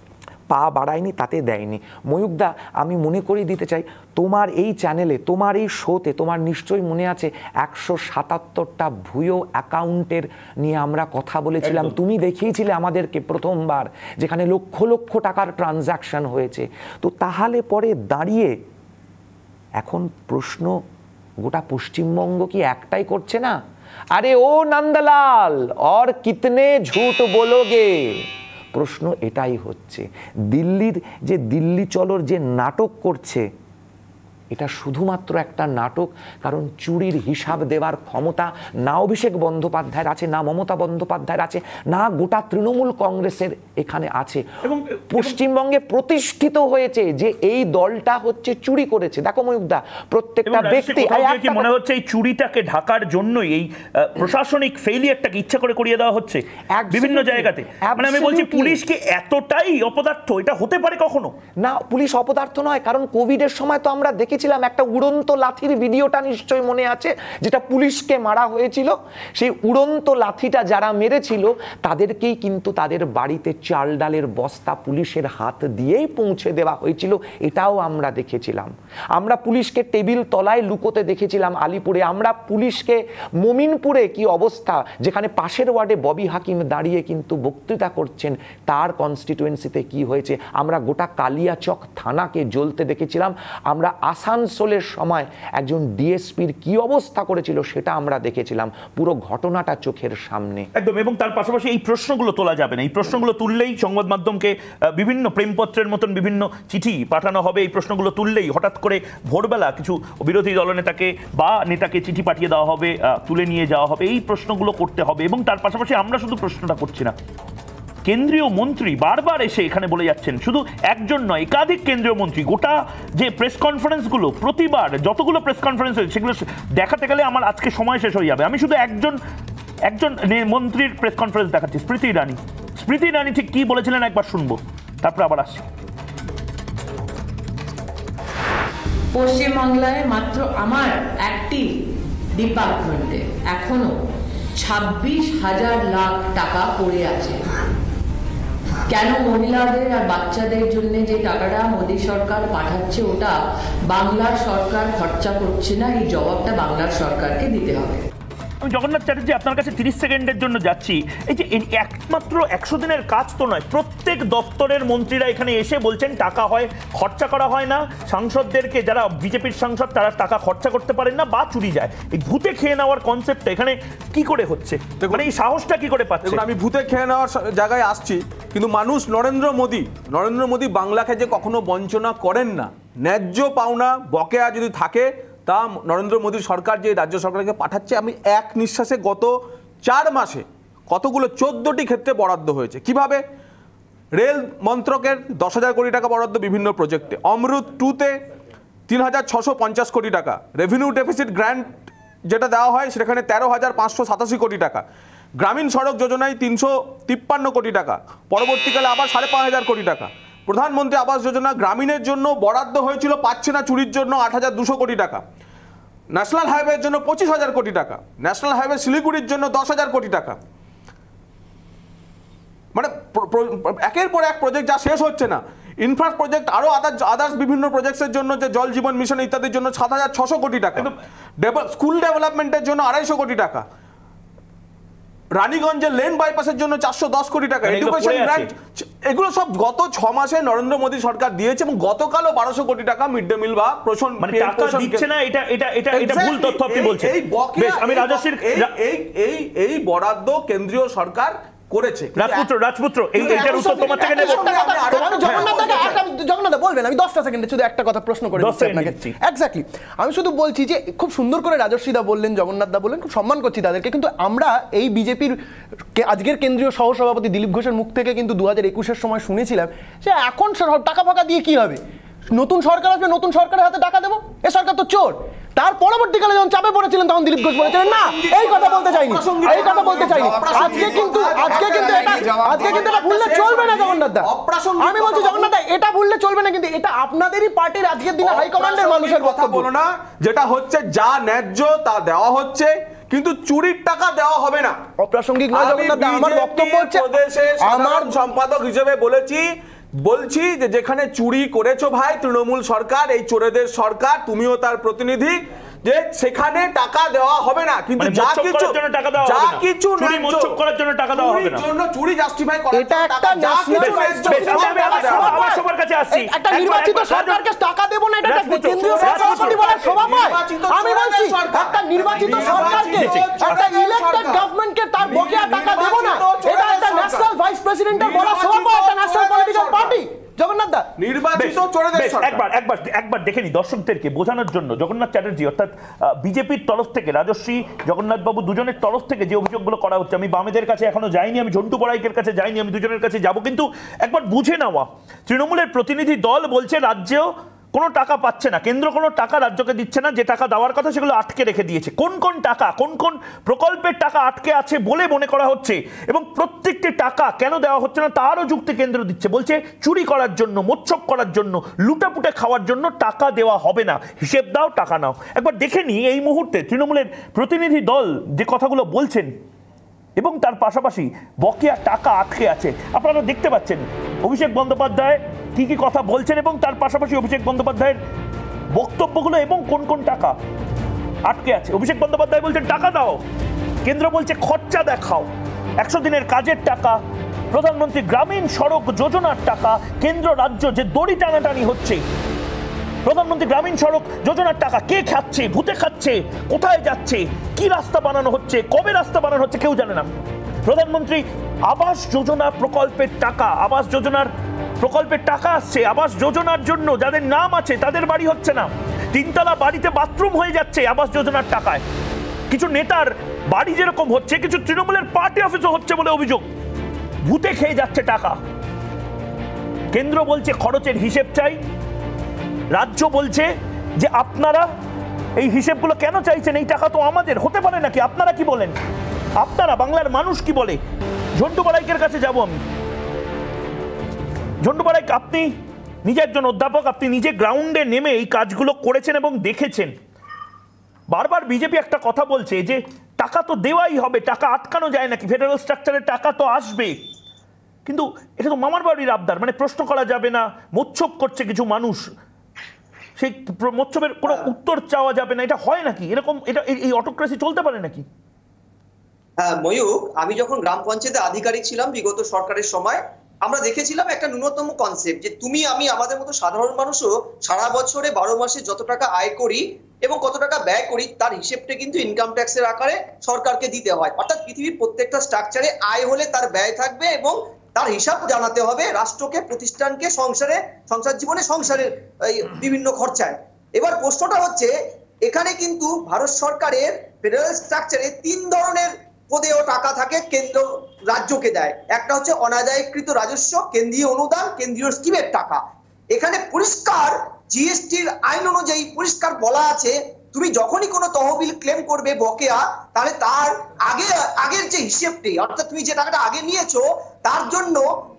পা বাড়ায়নি, তাতে দেয়নি। ময়ূকদা, আমি মনে করিয়ে দিতে চাই, তোমার এই চ্যানেলে, তোমার এই শোতে, তোমার নিশ্চয়ই মনে আছে একশো সাতাত্তরটা ভুয়ো অ্যাকাউন্টের নিয়ে আমরা কথা বলেছিলাম। তুমি দেখিয়েছিলে আমাদেরকে প্রথমবার, যেখানে লক্ষ লক্ষ টাকার ট্রানজ্যাকশন হয়েছে। তো তাহলে পরে দাঁড়িয়ে এখন প্রশ্ন গোটা পশ্চিমবঙ্গ কি একটাই করছে না, আরে ও নন্দলাল और कितने झूठ बोलोगे? প্রশ্ন এটাই হচ্ছে। দিল্লির যে দিল্লি চলোর যে নাটক করছে, এটা শুধুমাত্র একটা নাটক, কারণ চুরির হিসাব দেওয়ার ক্ষমতা না অভিষেক বন্দ্যোপাধ্যায়ের আছে, না মমতা বন্দ্যোপাধ্যায়ের আছে, না গোটা তৃণমূল কংগ্রেসের এখানে আছে। এবং পশ্চিমবঙ্গে প্রতিষ্ঠিত হয়েছে যে এই দলটা হচ্ছে চুরি করেছে। দেখো ময়ূকদা, প্রত্যেকটা ব্যক্তি মনে হচ্ছে এই চুরিটাকে ঢাকার জন্যই এই প্রশাসনিক ফেইলিয়ারটাকে ইচ্ছা করে করিয়ে দেওয়া হচ্ছে বিভিন্ন জায়গাতে। মানে আমি বলছি, পুলিশ কি এতটাই অপদার্থ? এটা হতে পারে কখনো? না, পুলিশ অপদার্থ নয়, কারণ কোভিডের সময় তো আমরা দেখি একটা উড়ন্ত লাঠির ভিডিওটা নিশ্চয়ই মনে আছে, যেটা পুলিশকে মারা হয়েছিল। সেই উড়ন্ত লাঠিটা যারা মেরেছিল তাদেরকেই কিন্তু তাদের বাড়িতে চাল ডালের বস্তা পুলিশের হাত দিয়েই পৌঁছে দেওয়া হয়েছিল, এটাও আমরা দেখেছিলাম। আমরা পুলিশকে টেবিল তলায় লুকোতে দেখেছিলাম আলিপুরে। আমরা পুলিশকে মমিনপুরে কি অবস্থা, যেখানে পাশের ওয়ার্ডে ববি হাকিম দাঁড়িয়ে কিন্তু বক্তৃতা করছেন, তার কনস্টিটুয়েন্সিতে কি হয়েছে। আমরা গোটা কালিয়াচক থানাকে জ্বলতে দেখেছিলাম। আমরা আসানসোলের সময় একজন ডিএসপির কি অবস্থা করেছিল সেটা আমরা দেখেছিলাম, পুরো ঘটনাটা চোখের সামনে একদম। এবং তার পাশাপাশি এই প্রশ্নগুলো তোলা যাবে না। এই প্রশ্নগুলো তুললেই সংবাদ মাধ্যমকে বিভিন্ন প্রেমপত্রের মতন বিভিন্ন চিঠি পাঠানো হবে। এই প্রশ্নগুলো তুললেই হঠাৎ করে ভোরবেলা কিছু বিরোধী দলনেতাকে বা নেতাকে চিঠি পাঠিয়ে দেওয়া হবে, তুলে নিয়ে যাওয়া হবে। এই প্রশ্নগুলো করতে হবে। এবং তার পাশাপাশি আমরা শুধু প্রশ্নটা করছি না, কেন্দ্রীয় মন্ত্রী বারবার এসে এখানে বলে যাচ্ছেন, শুধু একজন নয় একাধিক কেন্দ্রীয় মন্ত্রী, গোটা যে প্রেস কনফারেন্সগুলো, প্রতিবার যতগুলো প্রেস কনফারেন্স হয়েছে সেগুলো দেখাতে গেলে আমার আজকে সময় শেষ হয়ে যাবে। আমি শুধু একজন একজন মন্ত্রীর প্রেস কনফারেন্স দেখাচ্ছি, স্মৃতি ইরানি। স্মৃতি ইরানি ঠিক কি বলেছিলেন একবার শুনবো, তারপরে আবার আসছি। পশ্চিমবাংলায় মাত্র আমার একটি ডিপার্টমেন্টে এখনো ছাব্বিশ হাজার লাখ টাকা পড়ে আছে। কেন মহিলাদের আর বাচ্চাদের জন্য যে টাকাটা মোদী সরকার পাঠাচ্ছে ওটা বাংলার সরকার খরচা করছে না, এই জবাবটা বাংলার সরকারকে দিতে হবে। আমি জগন্নাথ চ্যাটার্জি আপনার কাছে তিরিশ সেকেন্ডের জন্য যাচ্ছি। এই যে একমাত্র একশো দিনের কাজ তো নয়, প্রত্যেক দপ্তরের মন্ত্রীরা এখানে এসে বলছেন টাকা হয় খরচা করা হয় না, সাংসদদেরকে যারা বিজেপির সাংসদ তারা টাকা খরচা করতে পারেন না বা চুরি যায়। এই ভূতে খেয়ে নেওয়ার কনসেপ্টটা এখানে কি করে হচ্ছে, মানে এই সাহসটা কি করে পাচ্ছে? আমি ভূতে খেয়ে নেওয়ার জায়গায় আসছি, কিন্তু মানুষ নরেন্দ্র মোদী নরেন্দ্র মোদী বাংলাকে যে কখনো বঞ্চনা করেন না, ন্যায্য পাওনা বকেয়া যদি থাকে তা নরেন্দ্র মোদী সরকার যে রাজ্য সরকারকে পাঠাচ্ছে। আমি এক নিঃশ্বাসে গত চার মাসে কতগুলো চোদ্দটি ক্ষেত্রে বরাদ্দ হয়েছে। কিভাবে? রেল মন্ত্রকের দশ হাজার কোটি টাকা বরাদ্দ বিভিন্ন প্রজেক্টে, অমৃত টুতে তিন হাজার ছশো পঞ্চাশ কোটি টাকা, রেভিনিউ ডেফিসিট গ্র্যান্ট যেটা দেওয়া হয় সেখানে তেরো হাজার পাঁচশো সাতাশি কোটি টাকা, গ্রামীণ সড়ক যোজনায় তিনশো তিপ্পান্ন কোটি টাকা, পরবর্তীকালে আবার সাড়ে পাঁচ হাজার কোটি টাকা, প্রধানমন্ত্রী আবাস যোজনা গ্রামীণের জন্য বরাদ্দ হয়েছিল পাচ্ছে না চুরির জন্য আট হাজার দুশো কোটি টাকা, ন্যাশনাল হাইওয়ের জন্য পঁচিশ হাজার কোটি টাকা, ন্যাশনাল হাইওয়ে শিলিগুড়ির জন্য দশ হাজার কোটি টাকা। মানে একের পর এক প্রজেক্ট যা শেষ হচ্ছে না। ইনফ্রা প্রজেক্ট আরো আদার্স আদার্স বিভিন্ন প্রজেক্টের জন্য, যে জল জীবন মিশন ইত্যাদির জন্য সাত হাজার ছশো কোটি টাকা, স্কুল ডেভেলপমেন্টের জন্য আড়াইশো কোটি টাকা, রানীগঞ্জের লেন বাইপাসের জন্য চারশো দশ কোটি টাকা, এডুকেশন গ্রান্ট, এগুলো সব গত ছ মাসে নরেন্দ্র মোদী সরকার দিয়েছে। এবং গতকালও বারোশো কোটি টাকা মিড ডে মিল বা পোষণ দিচ্ছে না, এটা এটা এটা এটা ভুল তথ্য আপনি বলছেন। আমি রাজস্বীর এই এই এই বরাদ্দ কেন্দ্রীয় সরকার করেছে। রাজপুত্র রাজপুত্র এই এটার উত্তর তোমার থেকে নেব। জগন্নাথ বলবেন, আমি দশটা সেকেন্ডে শুধু একটা কথা প্রশ্ন করে দিচ্ছি আপনাকে। এক্স্যাক্টলি, আমি শুধু বলছি যে খুব সুন্দর করে রাজস্বীদা বললেন, জগন্নাথ দা বললেন, খুব সম্মান করছি তাদেরকে। কিন্তু আমরা এই বিজেপির আজকের কেন্দ্রীয় সহসভাপতি দিলীপ ঘোষের মুখ থেকে কিন্তু দু হাজার একুশের সময় শুনেছিলাম যে এখন টাকা ফাঁকা দিয়ে কি হবে, নতুন সরকার আসবে, নতুন সরকারের হাতে টাকা দেবো, এ সরকার তো চোর। তার পরবর্তীকালে যখন চাপে পড়েছিলেন তখন দিলীপ ঘোষ বলেছিলেন না, এই কথা বলতে চাইনি, এই কথা বলতে চাইনি। আজকে কিন্তু আজকে কিন্তু এটা আজকে কিন্তু এটা ভুললে চলবে না জগন্নাথ দা। আমি বলছি জগন্নাথ দা, এটা ভুললে চলবে না, কিন্তু এটা আপনাদেরই পার্টির আজকের দিনে হাইকমান্ডের মানুষের কথা বলো না। যেটা হচ্ছে যা ন্যায্য তা দেওয়া হচ্ছে, কিন্তু চুরির টাকা দেওয়া হবে না। অপ্রাসঙ্গিক নয় জগন্নাথ দা, আমার বক্তব্য হচ্ছে, আমার সম্পাদক হিসেবে বলেছি বলছি যে যেখানে চুরি করেছো ভাই তৃণমূল সরকার, এই চোরেদের সরকার, তুমিও তার প্রতিনিধি, যে সেখানে টাকা দেওয়া হবে না, কিন্তু মানে যা মোচ্ছব কিছু করার জন্য টাকা দেওয়া যা হবে না। কিছু চুরি ন্যায্য, মোচ্ছব করার জন্য টাকা দেওয়া হবে না। চুরির জন্য চুরি জাস্টিফাই করার এটা জন্য একটা টাকা, যা national কিছু বেশ, ন্যায্য, বেশ, আমি- আমি- টাকা দেওয়া আমার- হবে। আমার সবার কাছে আসছি। একটা একবার- নির্বাচিত একবার সরকারকে টাকা দেবো না, এটা রাজপুত্র, কেন্দ্রীয় রাজপুত্র, সরকার বলার শোভা পায়? নির্বাচিত আমি বলছি সরকার। একটা নির্বাচিত নির্বাচিত সরকারকে, একটা সরকার। ইলেক্টেড গভর্নমেন্টকে তার বকেয়া টাকা দেবো না, নির্বাচিত এটা একটা সরকার। ন্যাশনাল ভাইস প্রেসিডেন্টের বলার শোভা নির্বাচিত পায় একটা ন্যাশনাল পলিটিক্যাল সরকার। পার্টি? জগন্নাথ দা, নির্বাচিত বেশ, চোরেদের বেশ, সরকার। একবার একবার একবার দেখে নি দর্শকদেরকে বোঝানোর জন্য জগন্নাথ চ্যাটার্জি অর্থাৎ বিজেপির তরফ থেকে রাজশ্রী জগন্নাথ বাবু দুজনের তরফ থেকে যে অভিযোগগুলো করা হচ্ছে, আমি বামেদের কাছে এখনো যাইনি, আমি ঝন্টু বড়াইকের কাছে যাইনি, আমি দুজনের কাছে যাব, কিন্তু একবার বুঝে নেওয়া তৃণমূলের প্রতিনিধি দল বলছে রাজ্যেও কোনো টাকা পাচ্ছে না, কেন্দ্র কোনো টাকা রাজ্যকে দিচ্ছে না, যে টাকা দেওয়ার কথা সেগুলো আটকে রেখে দিয়েছে। কোন কোন টাকা, কোন কোন প্রকল্পের টাকা আটকে আছে বলে মনে করা হচ্ছে, এবং প্রত্যেকটি টাকা কেন দেওয়া হচ্ছে না তারও যুক্তি কেন্দ্র দিচ্ছে, বলছে চুরি করার জন্য, মোচ্ছব করার জন্য, লুটাপুটে খাওয়ার জন্য টাকা দেওয়া হবে না, হিসেব দাও টাকা নাও। একবার দেখে নিই এই মুহূর্তে তৃণমূলের প্রতিনিধি দল যে কথাগুলো বলছেন এবং তার পাশাপাশি বকেয়া টাকা আটকে আছে। আপনারা দেখতে পাচ্ছেন অভিষেক বন্দ্যোপাধ্যায় কি কি কথা বলছেন এবং তার পাশাপাশি অভিষেক বন্দ্যোপাধ্যায়ের বক্তব্যগুলো এবং কোন কোন টাকা আটকে আছে। অভিষেক বন্দ্যোপাধ্যায় বলছেন টাকা দাও, কেন্দ্র বলছে খরচা দেখাও, একশো দিনের কাজের টাকা, প্রধানমন্ত্রী গ্রামীণ সড়ক যোজনার টাকা, কেন্দ্র রাজ্য যে দড়ি টানাটানি হচ্ছে, প্রধানমন্ত্রী গ্রামীণ সড়ক যোজনার টাকা কে খাচ্ছে, ভূতে খাচ্ছে, কোথায় যাচ্ছে, কি রাস্তা বানানো হচ্ছে, কবে রাস্তা বানানো হচ্ছে কেউ জানে না। প্রধানমন্ত্রী আবাস যোজনা প্রকল্পের টাকা, আবাস যোজনার প্রকল্পের টাকা আসছে, আবাস যোজনার জন্য যাদের নাম আছে তাদের বাড়ি হচ্ছে না, তিনতলা বাড়িতে বাথরুম হয়ে যাচ্ছে আবাস যোজনার টাকায়। কিছু নেতার বাড়ি যেরকম হচ্ছে, কিছু তৃণমূলের পার্টি অফিসও হচ্ছে বলে অভিযোগ, ভূতে খেয়ে যাচ্ছে টাকা। কেন্দ্র বলছে খরচের হিসেব চাই, রাজ্য বলছে যে আপনারা এই হিসেবগুলো কেন চাইছেন, এই টাকা তো আমাদের, হতে পারে নাকি? আপনারা কি বলেন, আপনারা বাংলার মানুষ কি বলে? ঝন্টু বড়াইকের কাছে যাব আমি। ঝন্টু বড়াইক, আপনি নিজে একজন অধ্যাপক, আপনি নিজে গ্রাউন্ডে নেমে এই কাজগুলো করেছেন এবং দেখেছেন। বারবার বিজেপি একটা কথা বলছে যে টাকা তো দেওয়াই হবে, টাকা আটকানো যায় নাকি, ফেডারেল স্ট্রাকচারের টাকা তো আসবে, কিন্তু এটা তো মামার বাড়ির আবদার, মানে প্রশ্ন করা যাবে না, মোচ্ছব করছে কিছু মানুষ, সেই মোচ্ছবের কোনো উত্তর চাওয়া যাবে না, এটা হয় নাকি? এরকম এটা এই অটোক্রেসি চলতে পারে নাকি? হ্যাঁ ময়ূক, আমি যখন গ্রাম পঞ্চায়েতে আধিকারিক ছিলাম বিগত সরকারের সময়, আমরা দেখেছিলাম একটা ন্যূনতম কনসেপ্ট যে তুমি আমি আমাদের মতো সাধারণ মানুষও সারা বছরে বারো মাসে যত টাকা আয় করি এবং কত টাকা ব্যয় করি তার হিসেবটা কিন্তু ইনকাম ট্যাক্সের আকারে সরকারকে দিতে হয়। অর্থাৎ পৃথিবীর প্রত্যেকটা স্ট্রাকচারে আয় হলে তার ব্যয় থাকবে এবং তার হিসাব জানাতে হবে রাষ্ট্রকে, প্রতিষ্ঠানকে, সংসারে, সংসার জীবনে, সংসারের বিভিন্ন খরচায়। এবার প্রশ্নটা হচ্ছে এখানে কিন্তু ভারত সরকারের ফেডারেল স্ট্রাকচারে তিন ধরনের পদেও টাকা থাকে, কেন্দ্র রাজ্যকে দেয়। একটা হচ্ছে অনাদায়কৃত রাজস্ব, কেন্দ্রীয় অনুদান, কেন্দ্রীয় স্কিমের টাকা। এখানে পরিষ্কার জিএসটির আইন অনুযায়ী পরিষ্কার বলা আছে তুমি যখনই কোনো তহবিল ক্লেম করবে বকেয়া, তাহলে তার আগে আগের যে হিসেবটি, অর্থাৎ তুমি যে টাকাটা আগে নিয়েছো তার জন্য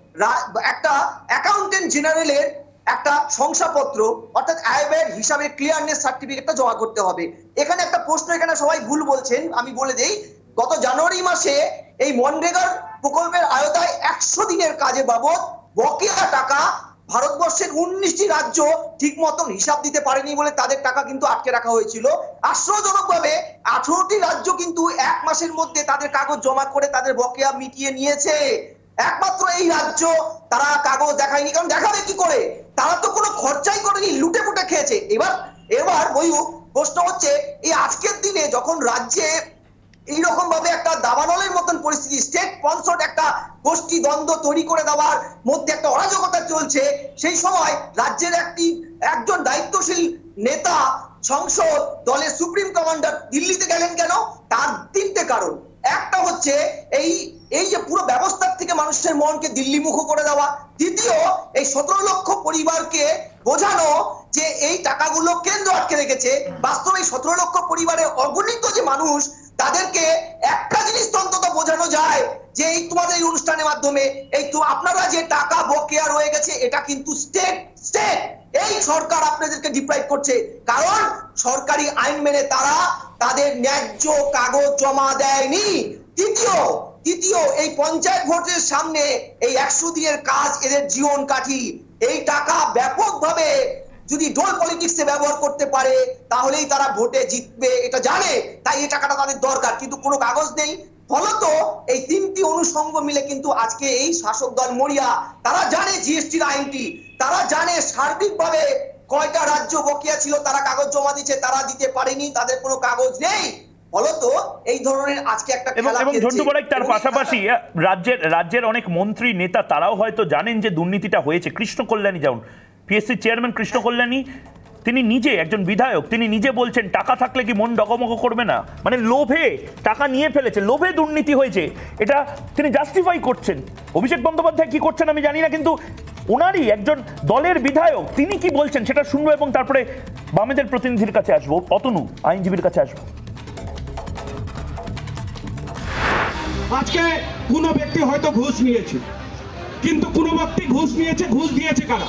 একটা অ্যাকাউন্টেন্ট জেনারেলের একটা শংসাপত্র অর্থাৎ আয় ব্যয়ের হিসাবে ক্লিয়ারনেস সার্টিফিকেটটা জমা করতে হবে। এখানে একটা প্রশ্ন, এখানে সবাই ভুল বলছেন, আমি বলে দেই। গত জানুয়ারি মাসে এই মনরেগার প্রকল্পের আওতায় একশো দিনের কাজে বাবদ বকেয়া টাকা ভারতবর্ষের উনিশটি রাজ্য ঠিক মতন হিসাব দিতে পারেনি বলে তাদের টাকা কিন্তু আটকে রাখা হয়েছিল। আশ্চর্যজনকভাবে আঠারোটি রাজ্য কিন্তু এক মাসের মধ্যে তাদের কাগজ জমা করে তাদের বকেয়া মিটিয়ে নিয়েছে। একমাত্র এই রাজ্য তারা কাগজ দেখায়নি, কারণ দেখাবে কি করে? তারা তো কোনো খরচাই করেনি, লুটে পুটে খেয়েছে। এবার এবার ময়ূক, প্রশ্ন হচ্ছে এই আজকের দিনে যখন রাজ্যে এইরকম ভাবে একটা দাবানলের মতন পরিস্থিতি, স্টেট স্পন্সর্ড একটা গোষ্ঠী দ্বন্দ্ব তৈরি করে দেওয়ার মধ্যে একটা অরাজকতা চলছে, সেই সময় রাজ্যের একটি একজন দায়িত্বশীল নেতা সংসদ দলের সুপ্রিম কমান্ডার দিল্লিতে গেলেন কেন? তার তিনটে কারণ। একটা হচ্ছে এই এই যে পুরো ব্যবস্থার থেকে মানুষের মনকে দিল্লিমুখ করে দেওয়া। দ্বিতীয়, এই সতেরো লক্ষ পরিবারকে বোঝানো যে এই টাকাগুলো কেন্দ্র আটকে রেখেছে। বাস্তবে এই সতেরো লক্ষ পরিবারের অগণিত যে মানুষ, তাদেরকে একটা জিনিস অন্তত বোঝানো যায় যে এই তোমাদের এই অনুষ্ঠানের মাধ্যমে এই তো আপনারা যে টাকা বকেয়া রয়ে গেছে এটা কিন্তু স্টেট স্টেট এই সরকার আপনাদেরকে ডিপ্রাইভ করছে, কারণ সরকারি আইন মেনে তারা তাদের ন্যায্য কাগজ জমা দেয়নি। তৃতীয়, তৃতীয়, এই পঞ্চায়েত ভোটের সামনে এই একশো দিনের কাজ এদের জীবন কাঠি, এই টাকা ব্যাপকভাবে যদি ডোল পলিটিক্সে ব্যবহার করতে পারে তাহলেই তারা ভোটে জিতবে, এটা জানে, তাই এই টাকাটা তাদের দরকার, কিন্তু কোনো কাগজ নেই। ফলত এই তিনটি অনুষঙ্গ মিলে কিন্তু আজকে এই শাসক দল মরিয়া। তারা জানে জিএসটির আইনটি, তারা জানে সার্বিকভাবে কয়টা রাজ্য বকেয়া ছিল, তারা কাগজ জমা দিচ্ছে, তারা দিতে পারেনি, তাদের কোনো কাগজ নেই। ফলত এই ধরনের আজকে একটা এবং ঝন্টু বড়াইক তার পাশাপাশি রাজ্যের রাজ্যের অনেক মন্ত্রী নেতা তারাও হয়তো জানেন যে দুর্নীতিটা হয়েছে। কৃষ্ণ কল্যাণী যেমন পিএসসি চেয়ারম্যান কৃষ্ণ কল্যাণী, তিনি নিজে একজন বিধায়ক, তিনি নিজে বলছেন টাকা থাকলে কি মন ডগমগ করবে না, মানে লোভে টাকা নিয়ে ফেলেছে, লোভে দুর্নীতি হয়েছে, এটা তিনি জাস্টিফাই করছেন। অভিষেক বন্দ্যোপাধ্যায় কি করছেন আমি জানি না, কিন্তু ওনারই একজন দলের বিধায়ক, তিনি কি বলছেন সেটা শুনবো এবং তারপরে বামেদের প্রতিনিধির কাছে আসবো, অতনু আইনজীবীর কাছে আসবো। আজকে কোন ব্যক্তি হয়তো ঘুষ নিয়েছে, কিন্তু কোন ব্যক্তি ঘুষ নিয়েছে, ঘুষ দিয়েছে কারা?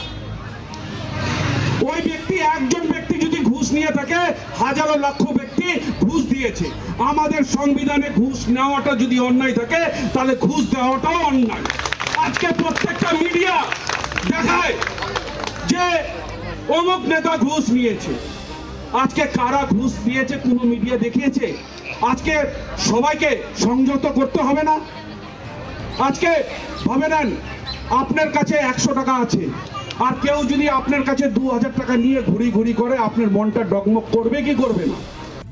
ওই ব্যক্তি, একজন ব্যক্তি যদি ঘুষ নিয়ে থাকে, হাজারো লক্ষ ব্যক্তি ঘুষ দিয়েছে। আমাদের সংবিধানে ঘুষ নেওয়াটা যদি অন্যায় থাকে তাহলে ঘুষ দেওয়াটাও অন্যায়। আজকে প্রত্যেকটা মিডিয়া দেখায় যে অমুক নেতা ঘুষ নিয়েছে, আজকে কারা ঘুষ দিয়েছে কোন মিডিয়া দেখিয়েছে? আজকে সবাইকে সংযত করতে হবে না? আজকে ভাবে নেন আপনার কাছে একশো টাকা আছে, আর কেউ যদি আপনার কাছে দু হাজার টাকা নিয়ে ঘুরি ঘুরি করে, আপনার মনটা ডগমগ করবে কি করবে না?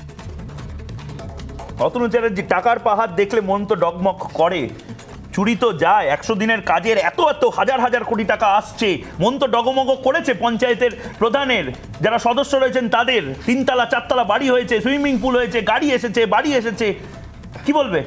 অতনু চ্যাটার্জি, টাকার পাহাড় দেখলে মন তো ডগমগ করে, চুরি তো যায়, একশো দিনের কাজের এত এত হাজার হাজার কোটি টাকা আসছে, মন তো ডগমগ করেছে। পঞ্চায়েতের প্রধানের যারা সদস্য রয়েছেন তাদের তিনতলা চারতলা বাড়ি হয়েছে, সুইমিং পুল হয়েছে, গাড়ি এসেছে, বাড়ি এসেছে, কি বলবে?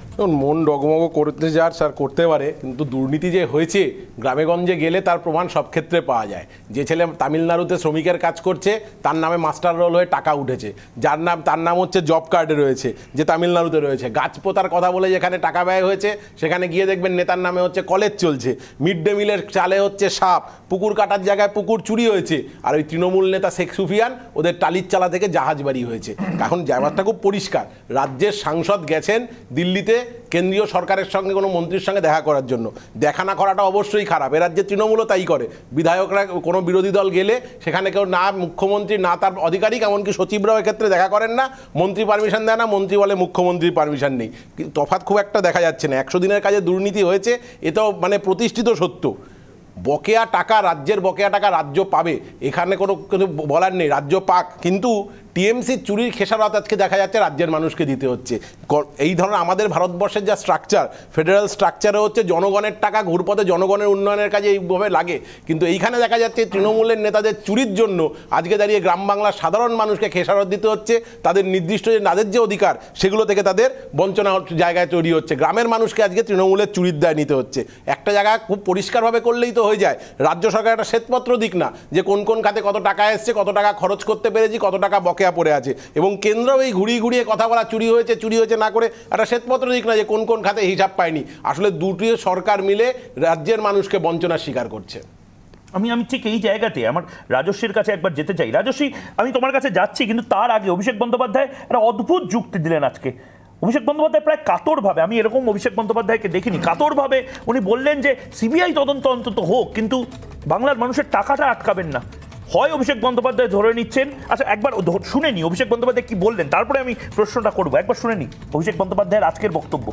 মন ডগমগ করতে যার স্যার করতে পারে, কিন্তু দুর্নীতি যে হয়েছে গ্রামেগঞ্জে গেলে তার প্রমাণ সব ক্ষেত্রে পাওয়া যায়। যে ছেলে তামিলনাড়ুতে শ্রমিকের কাজ করছে তার নামে মাস্টার রোল হয়ে টাকা উঠেছে, যার নাম তার নাম হচ্ছে জব কার্ডে রয়েছে, যে তামিলনাড়ুতে রয়েছে। গাছ পোতার কথা বলে যেখানে টাকা ব্যয় হয়েছে সেখানে গিয়ে দেখবেন নেতার নামে হচ্ছে কলেজ চলছে, মিড ডে মিলের চালে হচ্ছে সাপ, পুকুর কাটার জায়গায় পুকুর চুরি হয়েছে, আর ওই তৃণমূল নেতা শেখ সুফিয়ান ওদের টালির চালা থেকে জাহাজ বাড়ি হয়েছে। এখন ব্যাপারটা খুব পরিষ্কার, রাজ্যের সাংসদ গেছেন দিল্লিতে কেন্দ্রীয় সরকারের সঙ্গে কোনো মন্ত্রীর সঙ্গে দেখা করার জন্য, দেখা না করাটা অবশ্যই খারাপ, এ রাজ্যে তৃণমূলও তাই করে। বিধায়করা কোনো বিরোধী দল গেলে সেখানে কেউ না মুখ্যমন্ত্রী না তার আধিকারিক, এমনকি সচিবরাও এক্ষেত্রে দেখা করেন না, মন্ত্রী পারমিশন দেয় না, মন্ত্রী বলে মুখ্যমন্ত্রীর পারমিশন নেই। তফাৎ খুব একটা দেখা যাচ্ছে না। একশো দিনের কাজে দুর্নীতি হয়েছে, এটাও মানে প্রতিষ্ঠিত সত্য। বকেয়া টাকা, রাজ্যের বকেয়া টাকা রাজ্য পাবে, এখানে কোনো কিছু বলার নেই, রাজ্য পাক, কিন্তু টিএমসির চুরির খেসারত আজকে দেখা যাচ্ছে রাজ্যের মানুষকে দিতে হচ্ছে। এই ধরনের আমাদের ভারতবর্ষের যা স্ট্রাকচার, ফেডারেল স্ট্রাকচারে হচ্ছে জনগণের টাকা ঘুরপথে জনগণের উন্নয়নের কাজে এইভাবে লাগে, কিন্তু এইখানে দেখা যাচ্ছে তৃণমূলের নেতাদের চুরির জন্য আজকে দাঁড়িয়ে গ্রাম বাংলার সাধারণ মানুষকে খেসারত দিতে হচ্ছে, তাদের নির্দিষ্ট যে তাদের যে অধিকার সেগুলো থেকে তাদের বঞ্চনা জায়গায় তৈরি হচ্ছে। গ্রামের মানুষকে আজকে তৃণমূলের চুরির দায় নিতে হচ্ছে। একটা জায়গায় খুব পরিষ্কারভাবে করলেই তো হয়ে যায়, রাজ্য সরকার একটা শ্বেতপত্র দিক না যে কোন কোন খাতে কত টাকা এসছে, কত টাকা খরচ করতে পেরেছি, কত টাকা বকেয়া পড়ে আছে, এবং কেন্দ্র এই ঘুরিয়ে ঘুরিয়ে কথা বলা চুরি হয়েছে চুরি হয়েছে না করে একটা শ্বেতপত্র দিক না যে কোন কোন খাতে হিসাব পায়নি। আসলে দুটি সরকার মিলে রাজ্যের মানুষকে বঞ্চনার শিকার করছে। আমি আমি ঠিক এই জায়গাতে আমার রাজস্বীর কাছে একবার যেতে চাই। রাজস্বী, আমি তোমার কাছে যাচ্ছি, কিন্তু তার আগে অভিষেক বন্দ্যোপাধ্যায় একটা অদ্ভুত যুক্তি দিলেন আজকে। অভিষেক বন্দ্যোপাধ্যায় প্রায় কাতরভাবে, আমি এরকম অভিষেক বন্দ্যোপাধ্যায়কে দেখিনি, কাতরভাবে উনি বললেন যে সিবিআই তদন্ত অন্তত হোক, কিন্তু বাংলার মানুষের টাকাটা আটকাবেন না। হয় অভিষেক বন্দ্যোপাধ্যায় ধরে নিচ্ছেন, আচ্ছা একবার শুনে নি অভিষেক বন্দ্যোপাধ্যায় কি বললেন, তারপরে আমি প্রশ্নটা করবো। একবার শুনে নি অভিষেক বন্দ্যোপাধ্যায়ের আজকের বক্তব্য।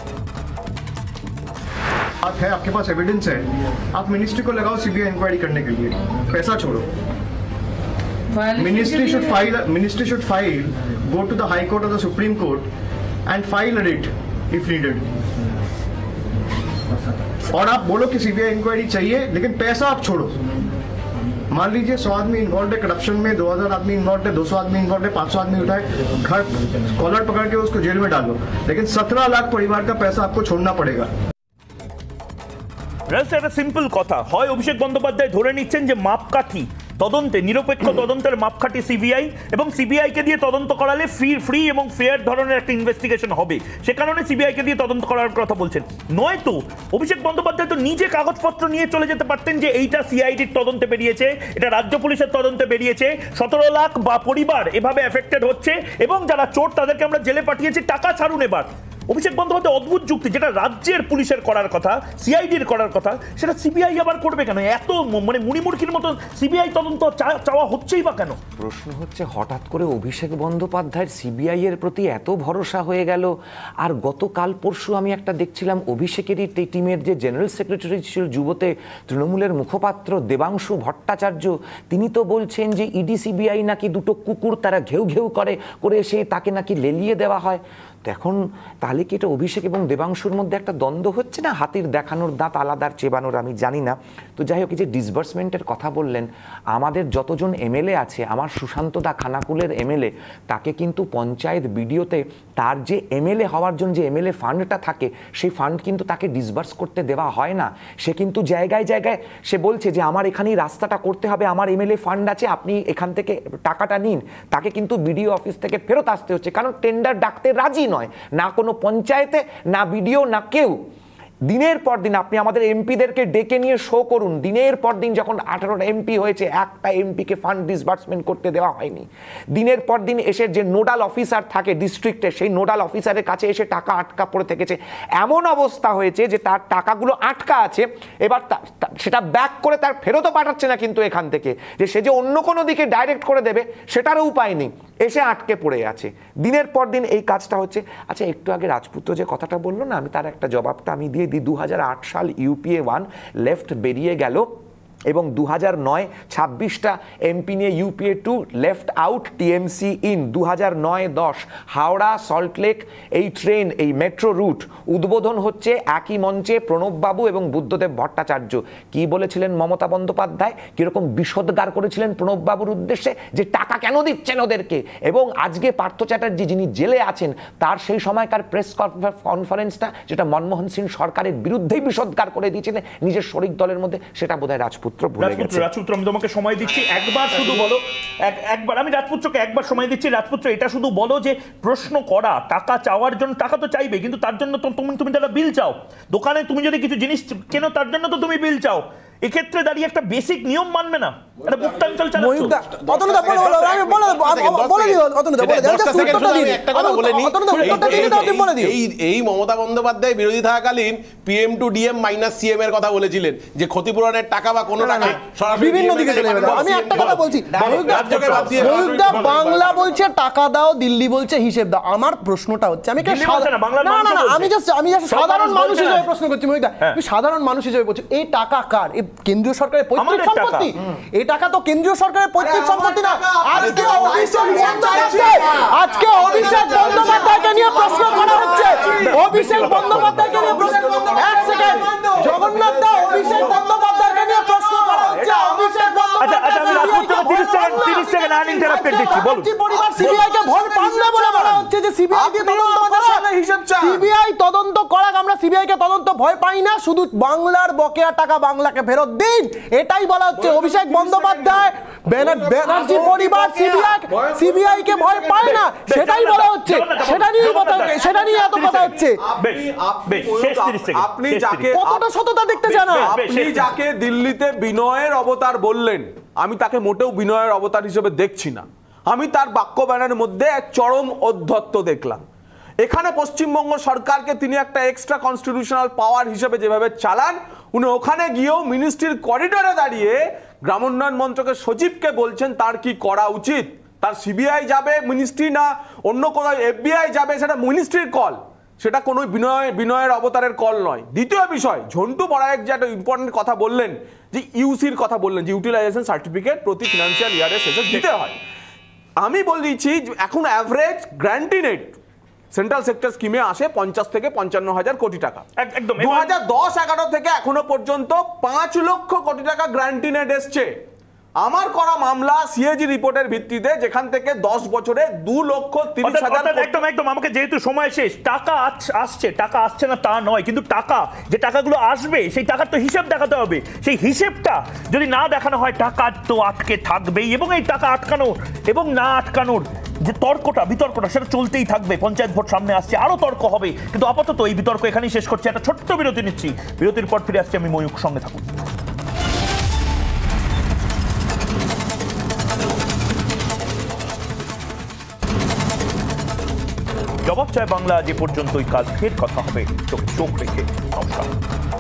बात है, आपके पास एविडेंस है, आप मिनिस्ट्री को लगाओ सीबीआई इंक्वायरी करने के लिए, पैसा छोड़ो। Ministry should file ministry should file go to the high court और the supreme court and file a writ if needed. और आप बोलो कि सीबीआई इंक्वायरी चाहिए, लेकिन पैसा आप छोड़ो। मान लीजिए सौ आदमी इन्वॉल्व है करप्शन में, दो हजार आदमी इन्वॉल्व है, दो सौ आदमी इन्वॉल्व है, पाँच सौ आदमी उठाए, घर कॉलर पकड़ के उसको जेल में डालो, लेकिन सत्रह लाख परिवार का पैसा आपको छोड़ना पड़ेगा। একটা সিম্পল কথা, হয় অভিষেক বন্দ্যোপাধ্যায় ধরে নিচ্ছেন যে মাপকাঠি তদন্তে, নিরপেক্ষ তদন্তের মাপকাঠি সিবিআই, এবং সিবিআইকে দিয়ে তদন্ত করালে ফ্রি ফ্রি এবং ফেয়ার ধরনের একটা ইনভেস্টিগেশন হবে, সে কারণে সিবিআইকে দিয়ে তদন্ত করার কথা বলছেন। নয়তো অভিষেক বন্দ্যোপাধ্যায় তো নিজে কাগজপত্র নিয়ে চলে যেতে পারতেন যে এইটা সিআইডির তদন্তে বেরিয়েছে, এটা রাজ্য পুলিশের তদন্তে বেরিয়েছে, সতেরো লাখ বা পরিবার এভাবে এফেক্টেড হচ্ছে, এবং যারা চোর তাদেরকে আমরা জেলে পাঠিয়েছি, টাকা ছাড়ুন এবার। অভিষেক বন্দ্যোপাধ্যায় অদ্ভুত যুক্তি, যেটা রাজ্যের পুলিশের করার কথা, সিআইডির করার কথা, সেটা সিবিআই আবার করবে কেন? এত মানে মুড়িমুড়কির মতো সিবিআই তদন্ত চাওয়া হচ্ছেই বা কেন? প্রশ্ন হচ্ছে হঠাৎ করে অভিষেক বন্দ্যোপাধ্যায়ের সিবিআই এর প্রতি এত ভরসা হয়ে গেল। আর গতকাল পরশু আমি একটা দেখছিলাম অভিষেকেরই টিমের যে জেনারেল সেক্রেটারি ছিল যুবতে তৃণমূলের মুখপাত্র দেবাংশু ভট্টাচার্য, তিনি তো বলছেন যে ইডি সিবিআই নাকি দুটো কুকুর, তারা ঘেউ ঘেউ করে করে এসে তাকে নাকি লেলিয়ে দেওয়া হয়। তো এখন তাহলে কি এটা অভিষেক এবং দেবাংশুর মধ্যে একটা দ্বন্দ্ব হচ্ছে না? হাতির দেখানোর দাঁত আলাদার চেবানোর, আমি জানি না। তো যাই হোক, এই যে ডিসবার্সমেন্টের কথা বললেন, আমাদের যতজন এমএলএ আছে, আমার সুশান্ত দা খানাকুলের এমএলএ, তাকে কিন্তু পঞ্চায়েত বিডিওতে তার যে এমএলএ হওয়ার জন্য যে এমএলএ ফান্ডটা থাকে, সেই ফান্ড কিন্তু তাকে ডিসবার্স করতে দেওয়া হয় না। সে কিন্তু জায়গায় জায়গায় সে বলছে যে আমার এখানেই রাস্তাটা করতে হবে, আমার এমএলএ ফান্ড আছে, আপনি এখান থেকে টাকাটা নিন। তাকে কিন্তু বিডিও অফিস থেকে ফেরত আসতে হচ্ছে, কারণ টেন্ডার ডাকতে রাজি নয় না কোনো পঞ্চায়েতে, না বিডিও, না কেউ। দিনের পর দিন আপনি আমাদের এমপিদেরকে ডেকে নিয়ে শো করুন, দিনের পর দিন যখন আঠারোটা এমপি হয়েছে, একটা এমপিকে ফান্ড ডিসবার্সমেন্ট করতে দেওয়া হয়নি। দিনের পর দিন এসে যে নোডাল অফিসার থাকে ডিস্ট্রিক্টে, সেই নোডাল অফিসারের কাছে এসে টাকা আটকা পড়ে থেকেছে। এমন অবস্থা হয়েছে যে তার টাকাগুলো আটকা আছে, এবার সেটা ব্যাক করে তার ফেরতও পাঠাচ্ছে না কিন্তু এখান থেকে, যে সে যে অন্য কোনো দিকে ডাইরেক্ট করে দেবে সেটারও উপায় নেই, এসে আটকে পড়ে আছে। দিনের পর দিন এই কাজটা হচ্ছে। আচ্ছা, একটু আগে রাজপুত্র যে কথাটা বললো না, আমি তার একটা জবাবটা আমি দিয়ে দিই। দু হাজার আট সাল ইউপিএ ওয়ান লেফট বেরিয়ে গেল এবং দু হাজার নয় ছাব্বিশটা এমপি নিয়ে UPA two left out, TMC in. দু হাজার নয় দশ হাওড়া সল্টলেক এই ট্রেন, এই মেট্রো রুট উদ্বোধন হচ্ছে একই মঞ্চে প্রণববাবু এবং বুদ্ধদেব ভট্টাচার্য। কি বলেছিলেন মমতা বন্দ্যোপাধ্যায়, কিরকম বিষোদ্গার করেছিলেন প্রণববাবুর উদ্দেশ্যে যে টাকা কেন দিচ্ছেন ওদেরকে। এবং আজকে পার্থ চ্যাটার্জি যিনি জেলে আছেন, তার সেই সময়কার প্রেস কনফারেন্সটা যেটা মনমোহন সিং সরকারের বিরুদ্ধেই বিষোদ্গার করে দিয়েছিলেন নিজের শরিক দলের মধ্যে, সেটা বোধহয় রাজপুত রাজপুত্র আমি তোমাকে সময় দিচ্ছি, একবার শুধু বলো, একবার আমি রাজপুত্রকে একবার সময় দিচ্ছি। রাজপুত্র, এটা শুধু বলো যে প্রশ্ন করা, টাকা চাওয়ার জন্য টাকা তো চাইবে, কিন্তু তার জন্য তো তুমি তুমি তারা বিল চাও। দোকানে তুমি যদি কিছু জিনিস কেন, তার জন্য তো তুমি বিল চাও। এক্ষেত্রে দাঁড়িয়ে একটা বেসিক নিয়ম মানবে না, এটা মুক্তাঞ্চল চালাচ্ছো। অতনুদা বলো বলো আমি বলে বলে দিও, অতনুদা বলে দাও, জাস্ট উত্তরটা দিন। একটা কথা বলে নি, অতনুদা উত্তরটা দিন, দাও তুমি বলে দিও। এই এই মমতা বন্দ্যোপাধ্যায় বিরোধী থাকাকালীন PM to DM minus CM এর কথা বলেছিলেন, যে ক্ষতিপূরণের টাকা বা কোনো টাকা সরাসরি বিভিন্ন দিকে চলে যাবে। আমি একটা কথা বলছি, ময়ূকদা বাংলা বলছে টাকা দাও, দিল্লি বলছে হিসেব দাও। আমার প্রশ্নটা হচ্ছে, আমি না না না আমি জাস্ট আমি জাস্ট সাধারণ মানুষ হিসেবে প্রশ্ন করছি। ময়ূকদা, আমি সাধারণ মানুষ হিসেবে বলছি, এই টাকা কার? এই কেন্দ্রীয় সরকারের পৈতৃক সম্পত্তি? এই টাকা তো কেন্দ্রীয় সরকারের পৈতৃক সম্পত্তি না। আজকে অভিষেক বন্দ্যোপাধ্যায় আজকে অভিষেক বন্দ্যোপাধ্যায়কে নিয়ে প্রশ্ন করা হচ্ছে, অভিষেক বন্দ্যোপাধ্যায়কে নিয়ে প্রশ্ন। এক সেকেন্ড, জগন্নাথ দা, অভিষেক বন্দ্যোপাধ্যায়কে নিয়ে প্রশ্ন করা হচ্ছে। অভিষেক সিবিআই তদন্ত করাক, আমরা সিবিআই কে তদন্ত ভয় পাই না, শুধু বাংলার বকেয়া টাকা বাংলাকে ফেরত দিন, এটাই বলা হচ্ছে। অভিষেক বন্দ্যোপাধ্যায়, ব্যানার্জি পরিবার সিবিআই সিবিআই কে ভয় পায় না, সেটাই বলা হচ্ছে। সেটা নিয়ে কথা, সেটা নিয়ে এত কথা হচ্ছে। আপনি যাকে কতটা সততা দেখতে চান, আপনি যাকে দিল্লিতে বিনয়ের অবতার বললেন, আমি তাকে মোটেও বিনয়ের অবতার হিসেবে দেখছি না। আমি তার বাক্য ব্যানের মধ্যে এক চরম অধ্যত্ত দেখলাম। এখানে পশ্চিমবঙ্গ সরকারকে তিনি একটা এক্সট্রা কনস্টিটিউশনাল পাওয়ার হিসেবে যেভাবে চালান, উনি ওখানে গিয়েও মিনিস্ট্রির করিডোরে দাঁড়িয়ে গ্রামোন্নয়ন মন্ত্রকের সচিবকে বলছেন তার কি করা উচিত। তার সিবিআই যাবে মিনিস্ট্রি, না অন্য কোনো এফবিআই যাবে, সেটা মিনিস্ট্রির কল, সেটা কোনো বিনয় বিনয়ের অবতারের কল নয়। দ্বিতীয় বিষয়, ঝন্টু বড়ায়েক যে একটা ইম্পর্টেন্ট কথা বললেন, যে ইউসির কথা বললেন, যে ইউটিলাইজেশন সার্টিফিকেট প্রতি ফিনান্সিয়াল ইয়ারে শেষে দিতে হয়। আমি বলে দিচ্ছি, এখন অ্যাভারেজ গ্র্যান্টিনেট সেন্ট্রাল সেক্টর স্কিমে আসে পঞ্চাশ থেকে পঞ্চান্ন হাজার কোটি টাকা। একদম দু হাজার দশ এগারো থেকে এখনো পর্যন্ত পাঁচ লক্ষ কোটি টাকা গ্র্যান্টিনেট এসছে। আমার করা মামলা সিএজি রিপোর্টের ভিত্তিতে, যেখান থেকে দশ বছরে দু লক্ষ তিরিশ হাজার। একদম একদম আমাকে যেহেতু সময় শেষ, টাকা আসছে, টাকা আসছে না তা নয়, কিন্তু টাকা যে টাকাগুলো আসবে সেই টাকার তো হিসাব দেখাতে হবে। সেই হিসেবটা যদি না দেখানো হয়, টাকা তো আটকে থাকবেই, এবং এই টাকা আটকানো এবং না আটকানোর যে তর্কটা, বিতর্কটা, সেটা চলতেই থাকবে। পঞ্চায়েত ভোট সামনে আসছে, আরো তর্ক হবে, কিন্তু আপাতত এই বিতর্ক এখানেই শেষ করছি। একটা ছোট্ট বিরতি নিচ্ছি, বিরতির পর ফিরে আসছি আমি ময়ূক, সঙ্গে থাকুন। জবাব চায় বাংলা যে পর্যন্তই কাল ফের কথা হবে চোখে চোখ রেখে। নমস্কার।